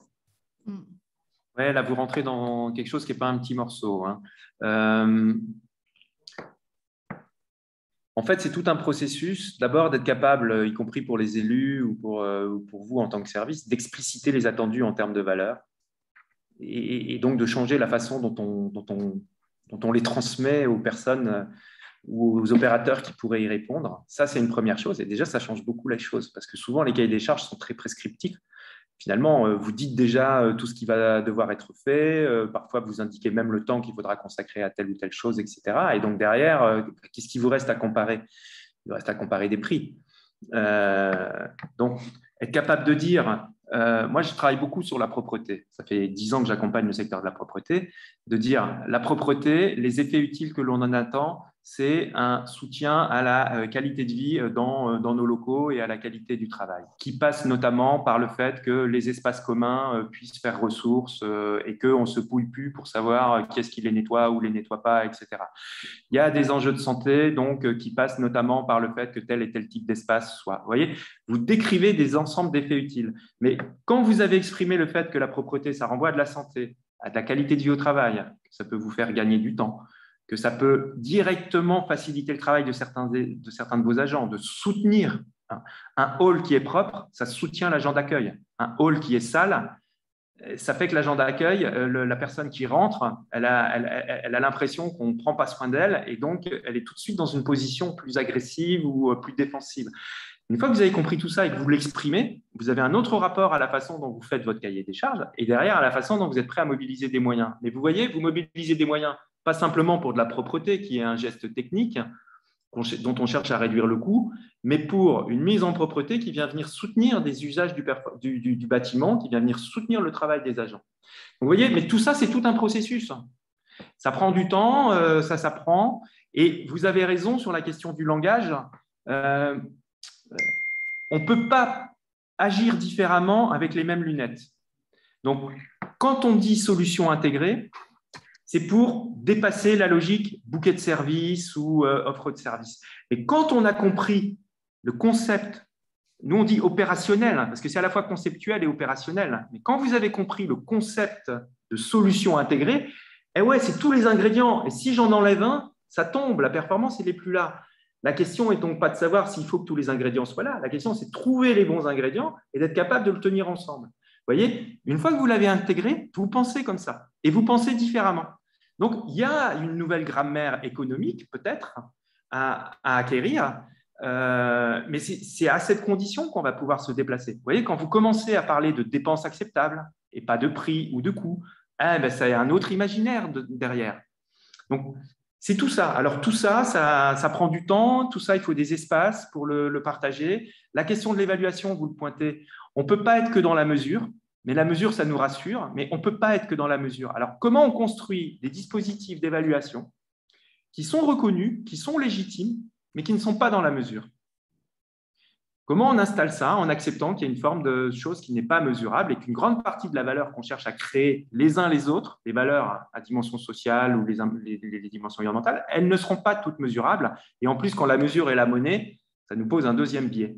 Ouais, là, vous rentrez dans quelque chose qui n'est pas un petit morceau, hein. En fait, c'est tout un processus, d'abord d'être capable, y compris pour les élus ou pour vous en tant que service, d'expliciter les attendus en termes de valeur. et donc de changer la façon dont on les transmet aux personnes ou aux opérateurs qui pourraient y répondre. Ça, c'est une première chose. Et déjà, ça change beaucoup les choses parce que souvent, les cahiers des charges sont très prescriptifs. Finalement, vous dites déjà tout ce qui va devoir être fait. Parfois, vous indiquez même le temps qu'il faudra consacrer à telle ou telle chose, etc. Et donc, derrière, qu'est-ce qui vous reste à comparer? Il vous reste à comparer des prix. Donc, être capable de dire, moi, je travaille beaucoup sur la propreté. Ça fait 10 ans que j'accompagne le secteur de la propreté. De dire, la propreté, les effets utiles que l'on en attend, c'est un soutien à la qualité de vie dans nos locaux et à la qualité du travail, qui passe notamment par le fait que les espaces communs puissent faire ressources et qu'on ne se pouille plus pour savoir qui est-ce qui les nettoie ou les nettoie pas, etc. Il y a des enjeux de santé donc, qui passent notamment par le fait que tel et tel type d'espace soit. Vous voyez, vous décrivez des ensembles d'effets utiles. Mais quand vous avez exprimé le fait que la propreté, ça renvoie à de la santé, à de la qualité de vie au travail, que ça peut vous faire gagner du temps, que ça peut directement faciliter le travail de certains de vos agents, de soutenir un hall qui est propre, ça soutient l'agent d'accueil. Un hall qui est sale, ça fait que l'agent d'accueil, la personne qui rentre, elle a l'impression qu'on ne prend pas soin d'elle et donc elle est tout de suite dans une position plus agressive ou plus défensive. Une fois que vous avez compris tout ça et que vous l'exprimez, vous avez un autre rapport à la façon dont vous faites votre cahier des charges et derrière à la façon dont vous êtes prêt à mobiliser des moyens. Mais vous voyez, vous mobilisez des moyens pas simplement pour de la propreté, qui est un geste technique dont on cherche à réduire le coût, mais pour une mise en propreté qui vient venir soutenir des usages du bâtiment, qui vient venir soutenir le travail des agents. Vous voyez, mais tout ça, c'est tout un processus. Ça prend du temps, ça s'apprend, et vous avez raison sur la question du langage. On ne peut pas agir différemment avec les mêmes lunettes. Donc, quand on dit solution intégrée, c'est pour dépasser la logique bouquet de services ou offre de services. Et quand on a compris le concept, nous on dit opérationnel, parce que c'est à la fois conceptuel et opérationnel, mais quand vous avez compris le concept de solution intégrée, eh ouais, c'est tous les ingrédients. Et si j'en enlève un, ça tombe, la performance, elle n'est plus là. La question n'est donc pas de savoir s'il faut que tous les ingrédients soient là. La question, c'est de trouver les bons ingrédients et d'être capable de le tenir ensemble. Vous voyez, une fois que vous l'avez intégré, vous pensez comme ça et vous pensez différemment. Donc, il y a une nouvelle grammaire économique, peut-être, à acquérir, mais c'est à cette condition qu'on va pouvoir se déplacer. Vous voyez, quand vous commencez à parler de dépenses acceptables et pas de prix ou de coûts, ça y a un autre imaginaire derrière. Donc, c'est tout ça. Alors, tout ça, ça prend du temps. Tout ça, il faut des espaces pour le partager. La question de l'évaluation, vous le pointez, on ne peut pas être que dans la mesure. Mais la mesure, ça nous rassure, mais on ne peut pas être que dans la mesure. Alors, comment on construit des dispositifs d'évaluation qui sont reconnus, qui sont légitimes, mais qui ne sont pas dans la mesure? Comment on installe ça en acceptant qu'il y a une forme de chose qui n'est pas mesurable et qu'une grande partie de la valeur qu'on cherche à créer les uns les autres, les valeurs à dimension sociale ou les dimensions environnementales, elles ne seront pas toutes mesurables. Et en plus, quand la mesure est la monnaie, ça nous pose un deuxième biais.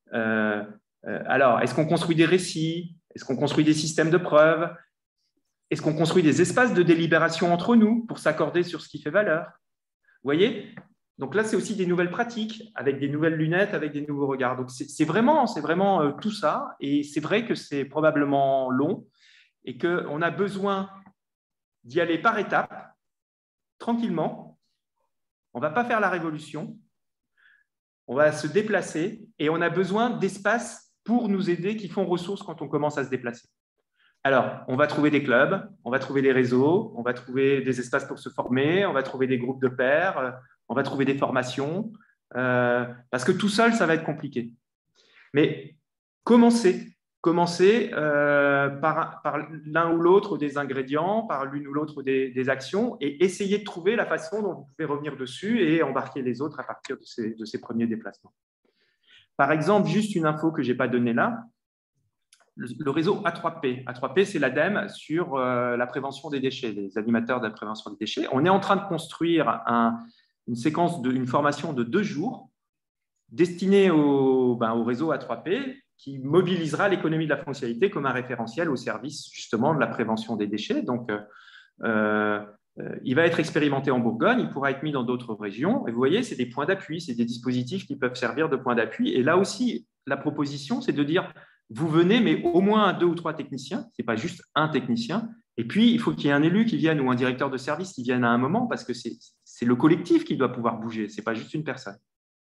Alors, est-ce qu'on construit des récits? Est-ce qu'on construit des systèmes de preuves? Est-ce qu'on construit des espaces de délibération entre nous pour s'accorder sur ce qui fait valeur? Vous voyez? Donc là, c'est aussi des nouvelles pratiques, avec des nouvelles lunettes, avec des nouveaux regards. Donc c'est vraiment tout ça. Et c'est vrai que c'est probablement long et qu'on a besoin d'y aller par étapes, tranquillement. On ne va pas faire la révolution. On va se déplacer et on a besoin d'espaces pour nous aider, qui font ressources quand on commence à se déplacer. Alors, on va trouver des clubs, on va trouver des réseaux, on va trouver des espaces pour se former, on va trouver des groupes de pairs, on va trouver des formations, parce que tout seul, ça va être compliqué. Mais commencez par l'un ou l'autre des ingrédients, par l'une ou l'autre des actions, et essayez de trouver la façon dont vous pouvez revenir dessus et embarquer les autres à partir de ces premiers déplacements. Par exemple, juste une info que je n'ai pas donnée là, le réseau A3P. A3P, c'est l'ADEME sur la prévention des déchets, les animateurs de la prévention des déchets. On est en train de construire une formation de 2 jours destinée au réseau A3P qui mobilisera l'économie de la foncialité comme un référentiel au service justement de la prévention des déchets. Donc, il va être expérimenté en Bourgogne, il pourra être mis dans d'autres régions. Et vous voyez, c'est des points d'appui, c'est des dispositifs qui peuvent servir de points d'appui. Et là aussi, la proposition, c'est de dire, vous venez, mais au moins 2 ou 3 techniciens, ce n'est pas juste un technicien, Et puis, il faut qu'il y ait un élu qui vienne ou un directeur de service qui vienne à un moment parce que c'est le collectif qui doit pouvoir bouger, ce n'est pas juste une personne.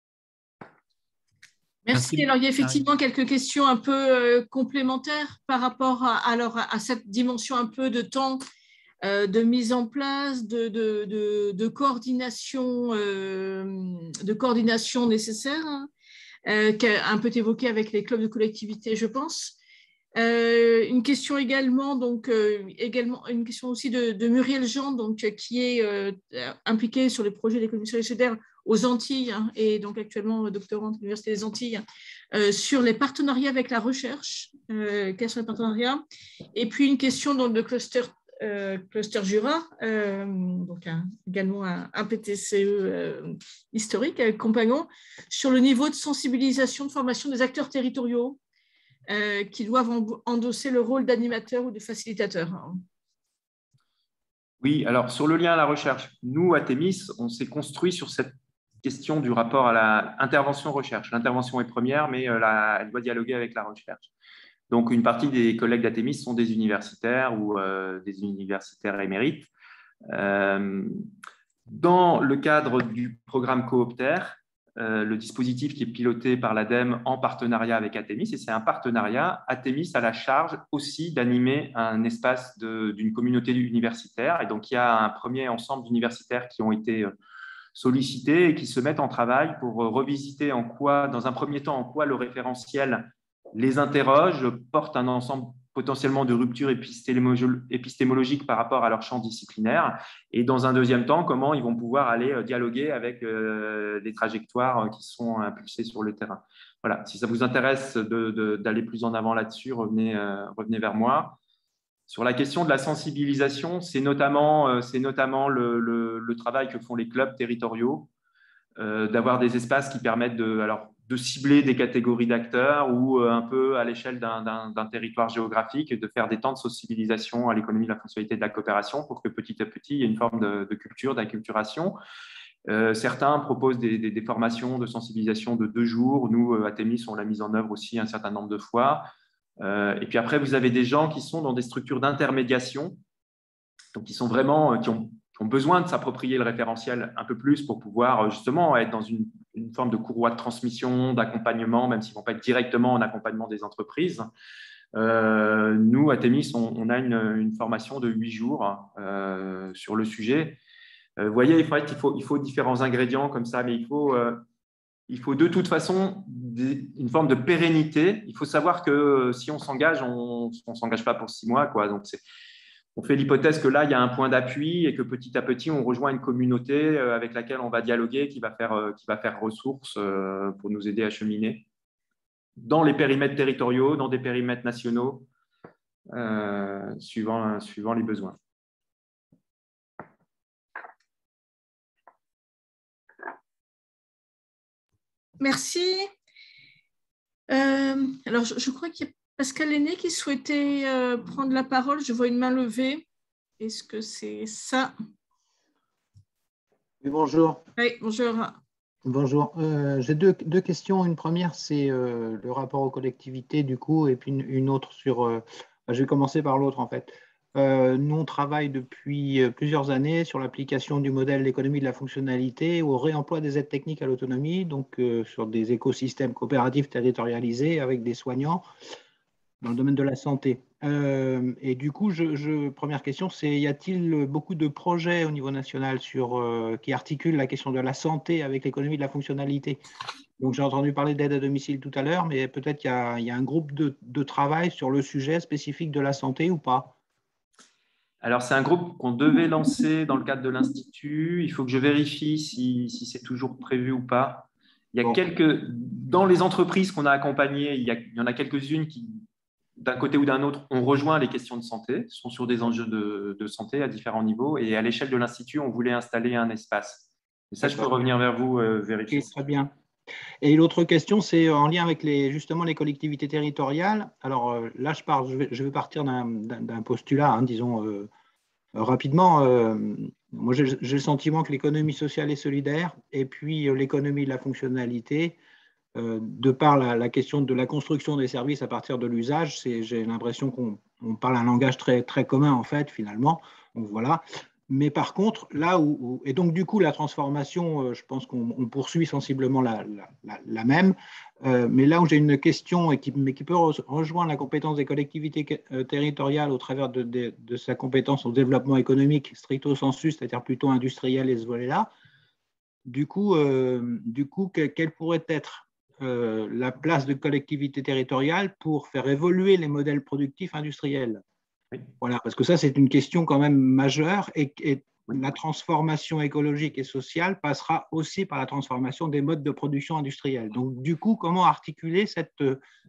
Merci. Alors, il y a effectivement quelques questions un peu complémentaires par rapport à cette dimension un peu de temps, de mise en place, de coordination nécessaire, hein, qu'a un peu évoqué avec les clubs de collectivité, je pense. Une question également, une question aussi de Muriel Jean, qui est impliquée sur les projets d'économie solidaire aux Antilles, hein, et donc actuellement doctorante à l'Université des Antilles, sur les partenariats avec la recherche, quels sont les partenariats, et puis une question de cluster Jura, également un PTCE historique, compagnon, sur le niveau de sensibilisation, de formation des acteurs territoriaux qui doivent endosser le rôle d'animateur ou de facilitateur. Oui, alors sur le lien à la recherche, nous, à Thémis, on s'est construit sur cette question du rapport à l'intervention recherche. L'intervention est première, mais elle doit dialoguer avec la recherche. Donc, une partie des collègues d'Athémis sont des universitaires ou des universitaires émérites. Dans le cadre du programme Coopter, le dispositif qui est piloté par l'ADEME en partenariat avec Athémis, et c'est un partenariat, Athémis a la charge aussi d'animer un espace d'une communauté universitaire. Et donc, il y a un premier ensemble d'universitaires qui ont été sollicités et qui se mettent en travail pour revisiter dans un premier temps, en quoi le référentiel les interroge, porte un ensemble potentiellement de ruptures épistémologiques par rapport à leur champ disciplinaire, et dans un deuxième temps, comment ils vont pouvoir aller dialoguer avec les trajectoires qui sont impulsées sur le terrain. Voilà, si ça vous intéresse d'aller plus en avant là-dessus, revenez vers moi. Sur la question de la sensibilisation, c'est notamment le travail que font les clubs territoriaux, d'avoir des espaces qui permettent de cibler des catégories d'acteurs ou un peu à l'échelle d'un territoire géographique, de faire des temps de sensibilisation à l'économie de la fonctionnalité de la coopération pour que petit à petit, il y ait une forme de culture, d'acculturation. Certains proposent des formations de sensibilisation de 2 jours. Nous, à Thémis, on l'a mise en œuvre aussi un certain nombre de fois. Et puis après, vous avez des gens qui sont dans des structures d'intermédiation, donc qui sont vraiment, qui ont besoin de s'approprier le référentiel un peu plus pour pouvoir justement être dans une forme de courroie de transmission, d'accompagnement, même s'ils ne vont pas être directement en accompagnement des entreprises. Nous, à Thémis, on a une formation de 8 jours sur le sujet. Vous voyez, il faut différents ingrédients comme ça, mais il faut de toute façon une forme de pérennité. Il faut savoir que si on s'engage, on ne s'engage pas pour 6 mois, quoi. Donc, on fait l'hypothèse que là, il y a un point d'appui et que petit à petit, on rejoint une communauté avec laquelle on va dialoguer, qui va faire ressources pour nous aider à cheminer dans les périmètres territoriaux, dans des périmètres nationaux, suivant les besoins. Merci. Alors, je crois qu'il y a Pascal Aîné qui souhaitait prendre la parole. Je vois une main levée. Est-ce que c'est ça? Oui, bonjour. Oui, bonjour. Bonjour. J'ai deux questions. Une première, c'est le rapport aux collectivités, du coup, et puis une autre sur… je vais commencer par l'autre, en fait. Nous, on travaille depuis plusieurs années sur l'application du modèle d'économie de la fonctionnalité au réemploi des aides techniques à l'autonomie, donc sur des écosystèmes coopératifs territorialisés avec des soignants dans le domaine de la santé. Et du coup, première question, c'est y a-t-il beaucoup de projets au niveau national qui articulent la question de la santé avec l'économie de la fonctionnalité? Donc, j'ai entendu parler d'aide à domicile tout à l'heure, mais peut-être qu'il y a un groupe de travail sur le sujet spécifique de la santé ou pas? Alors, c'est un groupe qu'on devait lancer dans le cadre de l'Institut. Il faut que je vérifie si c'est toujours prévu ou pas. Il y a dans les entreprises qu'on a accompagnées, il y en a quelques-unes qui, d'un côté ou d'un autre, ont rejoint les questions de santé, sont sur des enjeux de santé à différents niveaux. Et à l'échelle de l'Institut, on voulait installer un espace. Et ça, je peux revenir vers vous, vérifier. Okay, très bien. Et l'autre question, c'est en lien avec justement les collectivités territoriales. Alors là, je vais partir d'un postulat, disons rapidement. Moi, j'ai le sentiment que l'économie sociale et solidaire et puis l'économie de la fonctionnalité de par la question de la construction des services à partir de l'usage, j'ai l'impression qu'on parle un langage très, très commun, en fait, finalement. Donc, voilà. Mais par contre, là et donc du coup, la transformation, je pense qu'on poursuit sensiblement la même. Mais là où j'ai une question, mais qui peut rejoindre la compétence des collectivités territoriales au travers de sa compétence au développement économique stricto sensu, c'est-à-dire plutôt industriel et ce volet-là, du coup, quelle pourrait être la place de collectivités territoriales pour faire évoluer les modèles productifs industriels? Oui. Voilà, parce que ça, c'est une question quand même majeure et la transformation écologique et sociale passera aussi par la transformation des modes de production industrielle. Donc, du coup, comment articuler cette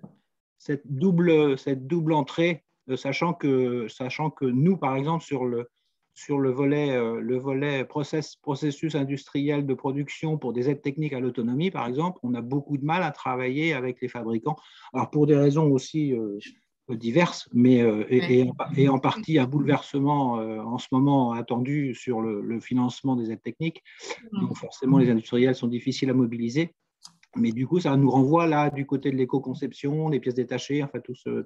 double entrée, sachant que nous, par exemple, sur le volet processus industriel de production pour des aides techniques à l'autonomie, par exemple, on a beaucoup de mal à travailler avec les fabricants. Alors, pour des raisons aussi diverses, mais et en partie un bouleversement en ce moment attendu sur le financement des aides techniques. Donc forcément, les industriels sont difficiles à mobiliser. Mais du coup, ça nous renvoie là du côté de l'éco-conception, des pièces détachées, enfin tout ce…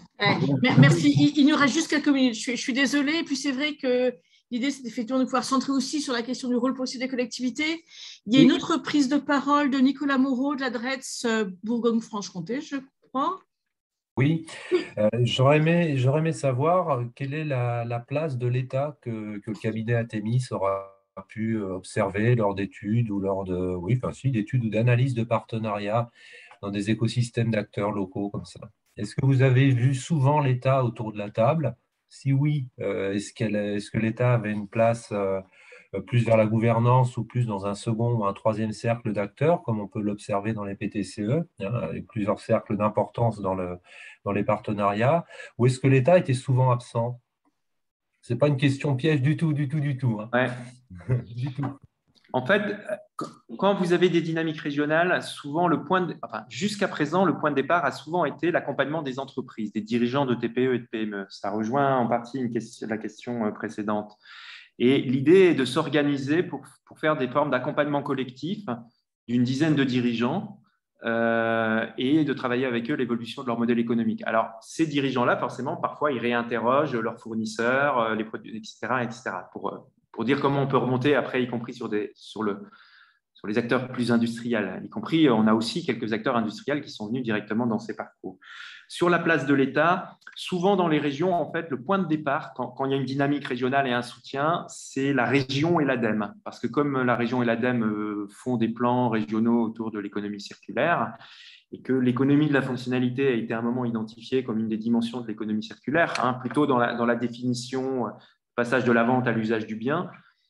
Merci. Il nous reste juste quelques minutes. Je suis désolée. Et puis c'est vrai que l'idée, c'est effectivement de pouvoir centrer aussi sur la question du rôle possible des collectivités. Il y a une autre prise de parole de Nicolas Moreau de la DREETS Bourgogne-Franche-Comté, je crois. Oui, j'aurais aimé savoir quelle est la place de l'État que le cabinet Athémis aura pu observer lors d'études ou d'études ou d'analyses de partenariat dans des écosystèmes d'acteurs locaux comme ça. Est-ce que vous avez vu souvent l'État autour de la table? Si oui, est-ce que l'État avait une place plus vers la gouvernance ou plus dans un second ou un troisième cercle d'acteurs, comme on peut l'observer dans les PTCE, avec plusieurs cercles d'importance dans les partenariats, ou est-ce que l'État était souvent absent? Ce n'est pas une question piège du tout. Hein. Ouais. Du tout. En fait, quand vous avez des dynamiques régionales, souvent jusqu'à présent, le point de départ a souvent été l'accompagnement des entreprises, des dirigeants de TPE et de PME. Ça rejoint en partie la question précédente. Et l'idée est de s'organiser pour faire des formes d'accompagnement collectif d'une dizaine de dirigeants et de travailler avec eux l'évolution de leur modèle économique. Alors, ces dirigeants-là, forcément, parfois, ils réinterrogent leurs fournisseurs, les produits, etc. pour dire comment on peut remonter après, y compris sur les acteurs plus industriels. Y compris, on a aussi quelques acteurs industriels qui sont venus directement dans ces parcours. Sur la place de l'État, souvent dans les régions, en fait, le point de départ, quand il y a une dynamique régionale et un soutien, c'est la région et l'ADEME. Parce que comme la région et l'ADEME font des plans régionaux autour de l'économie circulaire, et que l'économie de la fonctionnalité a été à un moment identifiée comme une des dimensions de l'économie circulaire, plutôt dans la définition, passage de la vente à l'usage du bien,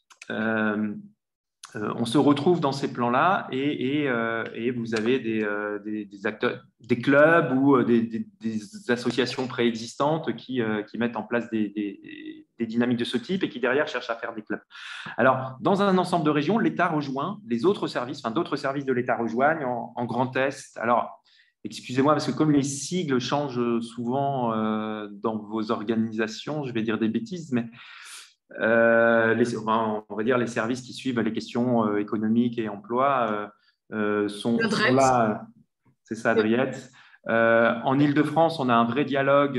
on se retrouve dans ces plans-là et vous avez des acteurs, des clubs ou des associations préexistantes qui mettent en place des dynamiques de ce type et qui derrière cherchent à faire des clubs. Alors, dans un ensemble de régions, l'État rejoint les autres services, d'autres services de l'État rejoignent en Grand Est. Alors, excusez-moi, parce que comme les sigles changent souvent dans vos organisations, je vais dire des bêtises, mais on va dire les services qui suivent les questions économiques et emploi sont là. C'est ça, DREETS. En Île-de-France, on a un vrai dialogue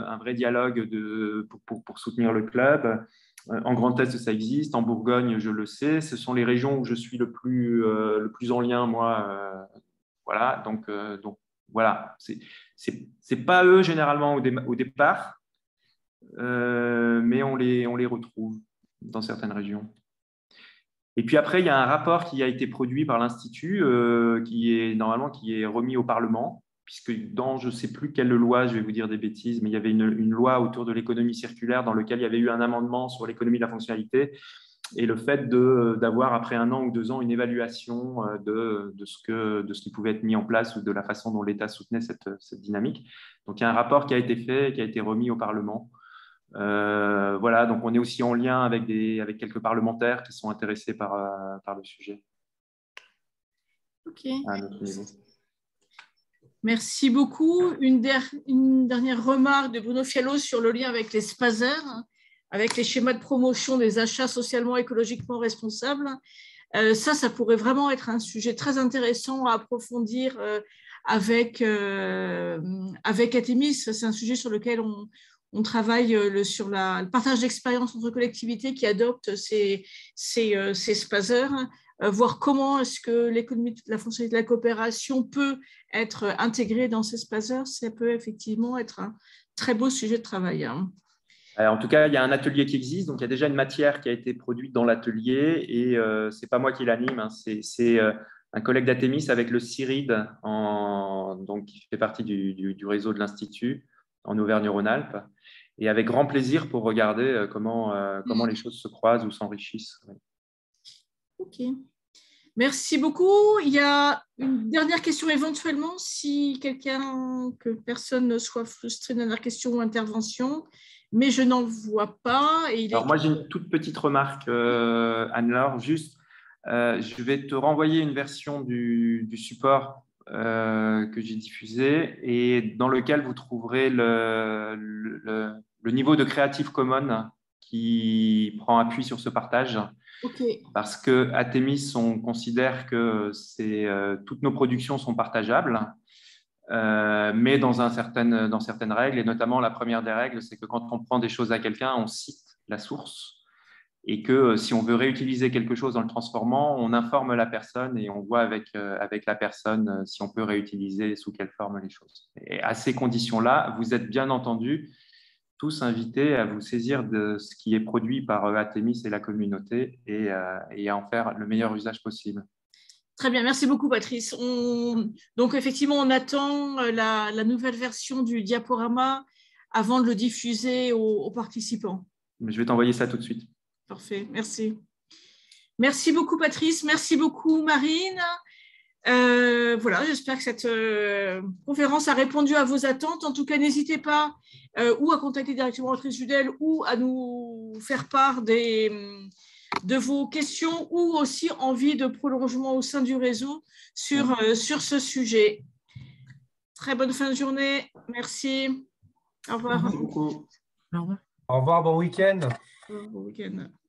pour soutenir le club. En Grand Est, ça existe. En Bourgogne, je le sais. Ce sont les régions où je suis le plus en lien, moi. Voilà. Donc voilà. C'est pas eux généralement au départ. Mais on les retrouve dans certaines régions. Et puis après, il y a un rapport qui a été produit par l'Institut qui est remis au Parlement, puisque dans je ne sais plus quelle loi, je vais vous dire des bêtises, mais il y avait une loi autour de l'économie circulaire dans laquelle il y avait eu un amendement sur l'économie de la fonctionnalité et le fait d'avoir après 1 an ou 2 ans une évaluation de ce qui pouvait être mis en place ou de la façon dont l'État soutenait cette dynamique. Donc il y a un rapport qui a été fait, qui a été remis au Parlement. Voilà, donc on est aussi en lien avec quelques parlementaires qui sont intéressés par le sujet. Ok. À notre niveau. Merci beaucoup. Une dernière remarque de Bruno Fiallo sur le lien avec les SPASER, avec les schémas de promotion des achats socialement et écologiquement responsables. Ça pourrait vraiment être un sujet très intéressant à approfondir avec Atemis. C'est un sujet sur lequel on travaille sur le partage d'expériences entre collectivités qui adoptent ces spazers, voir comment est-ce que l'économie de la fonctionnalité de la coopération peut être intégrée dans ces spazers. Ça peut effectivement être un très beau sujet de travail. En tout cas, il y a un atelier qui existe, donc il y a déjà une matière qui a été produite dans l'atelier et ce n'est pas moi qui l'anime, hein, c'est un collègue d'Atemis avec le CIRID, donc, qui fait partie du réseau de l'Institut en Auvergne-Rhône-Alpes, et avec grand plaisir pour regarder comment les choses se croisent ou s'enrichissent. Ouais. Ok. Merci beaucoup. Il y a une dernière question éventuellement, si que personne ne soit frustré de dernière question ou intervention, mais je n'en vois pas. Alors moi, j'ai une toute petite remarque, Anne-Laure, juste, je vais te renvoyer une version du support que j'ai diffusé et dans lequel vous trouverez le niveau de Creative Commons qui prend appui sur ce partage. Okay. Parce que Atemis, on considère que toutes nos productions sont partageables, mais dans certaines règles, et notamment la première des règles, c'est que quand on prend des choses à quelqu'un, on cite la source, et que si on veut réutiliser quelque chose en le transformant, on informe la personne et on voit avec la personne si on peut réutiliser sous quelle forme les choses. Et à ces conditions-là, vous êtes bien entendu tous invités à vous saisir de ce qui est produit par Atemis et la communauté et à en faire le meilleur usage possible. Très bien, merci beaucoup Patrice. Donc effectivement, on attend la nouvelle version du diaporama avant de le diffuser aux participants. Je vais t'envoyer ça tout de suite. Parfait, merci. Merci beaucoup Patrice, merci beaucoup Marine. Voilà, j'espère que cette conférence a répondu à vos attentes. En tout cas, n'hésitez pas ou à contacter directement Patrice Judel ou à nous faire part de vos questions ou aussi envie de prolongement au sein du réseau sur ce sujet. Très bonne fin de journée. Merci. Au revoir. Merci beaucoup. Au revoir. Au revoir, bon week-end. Bon week-end.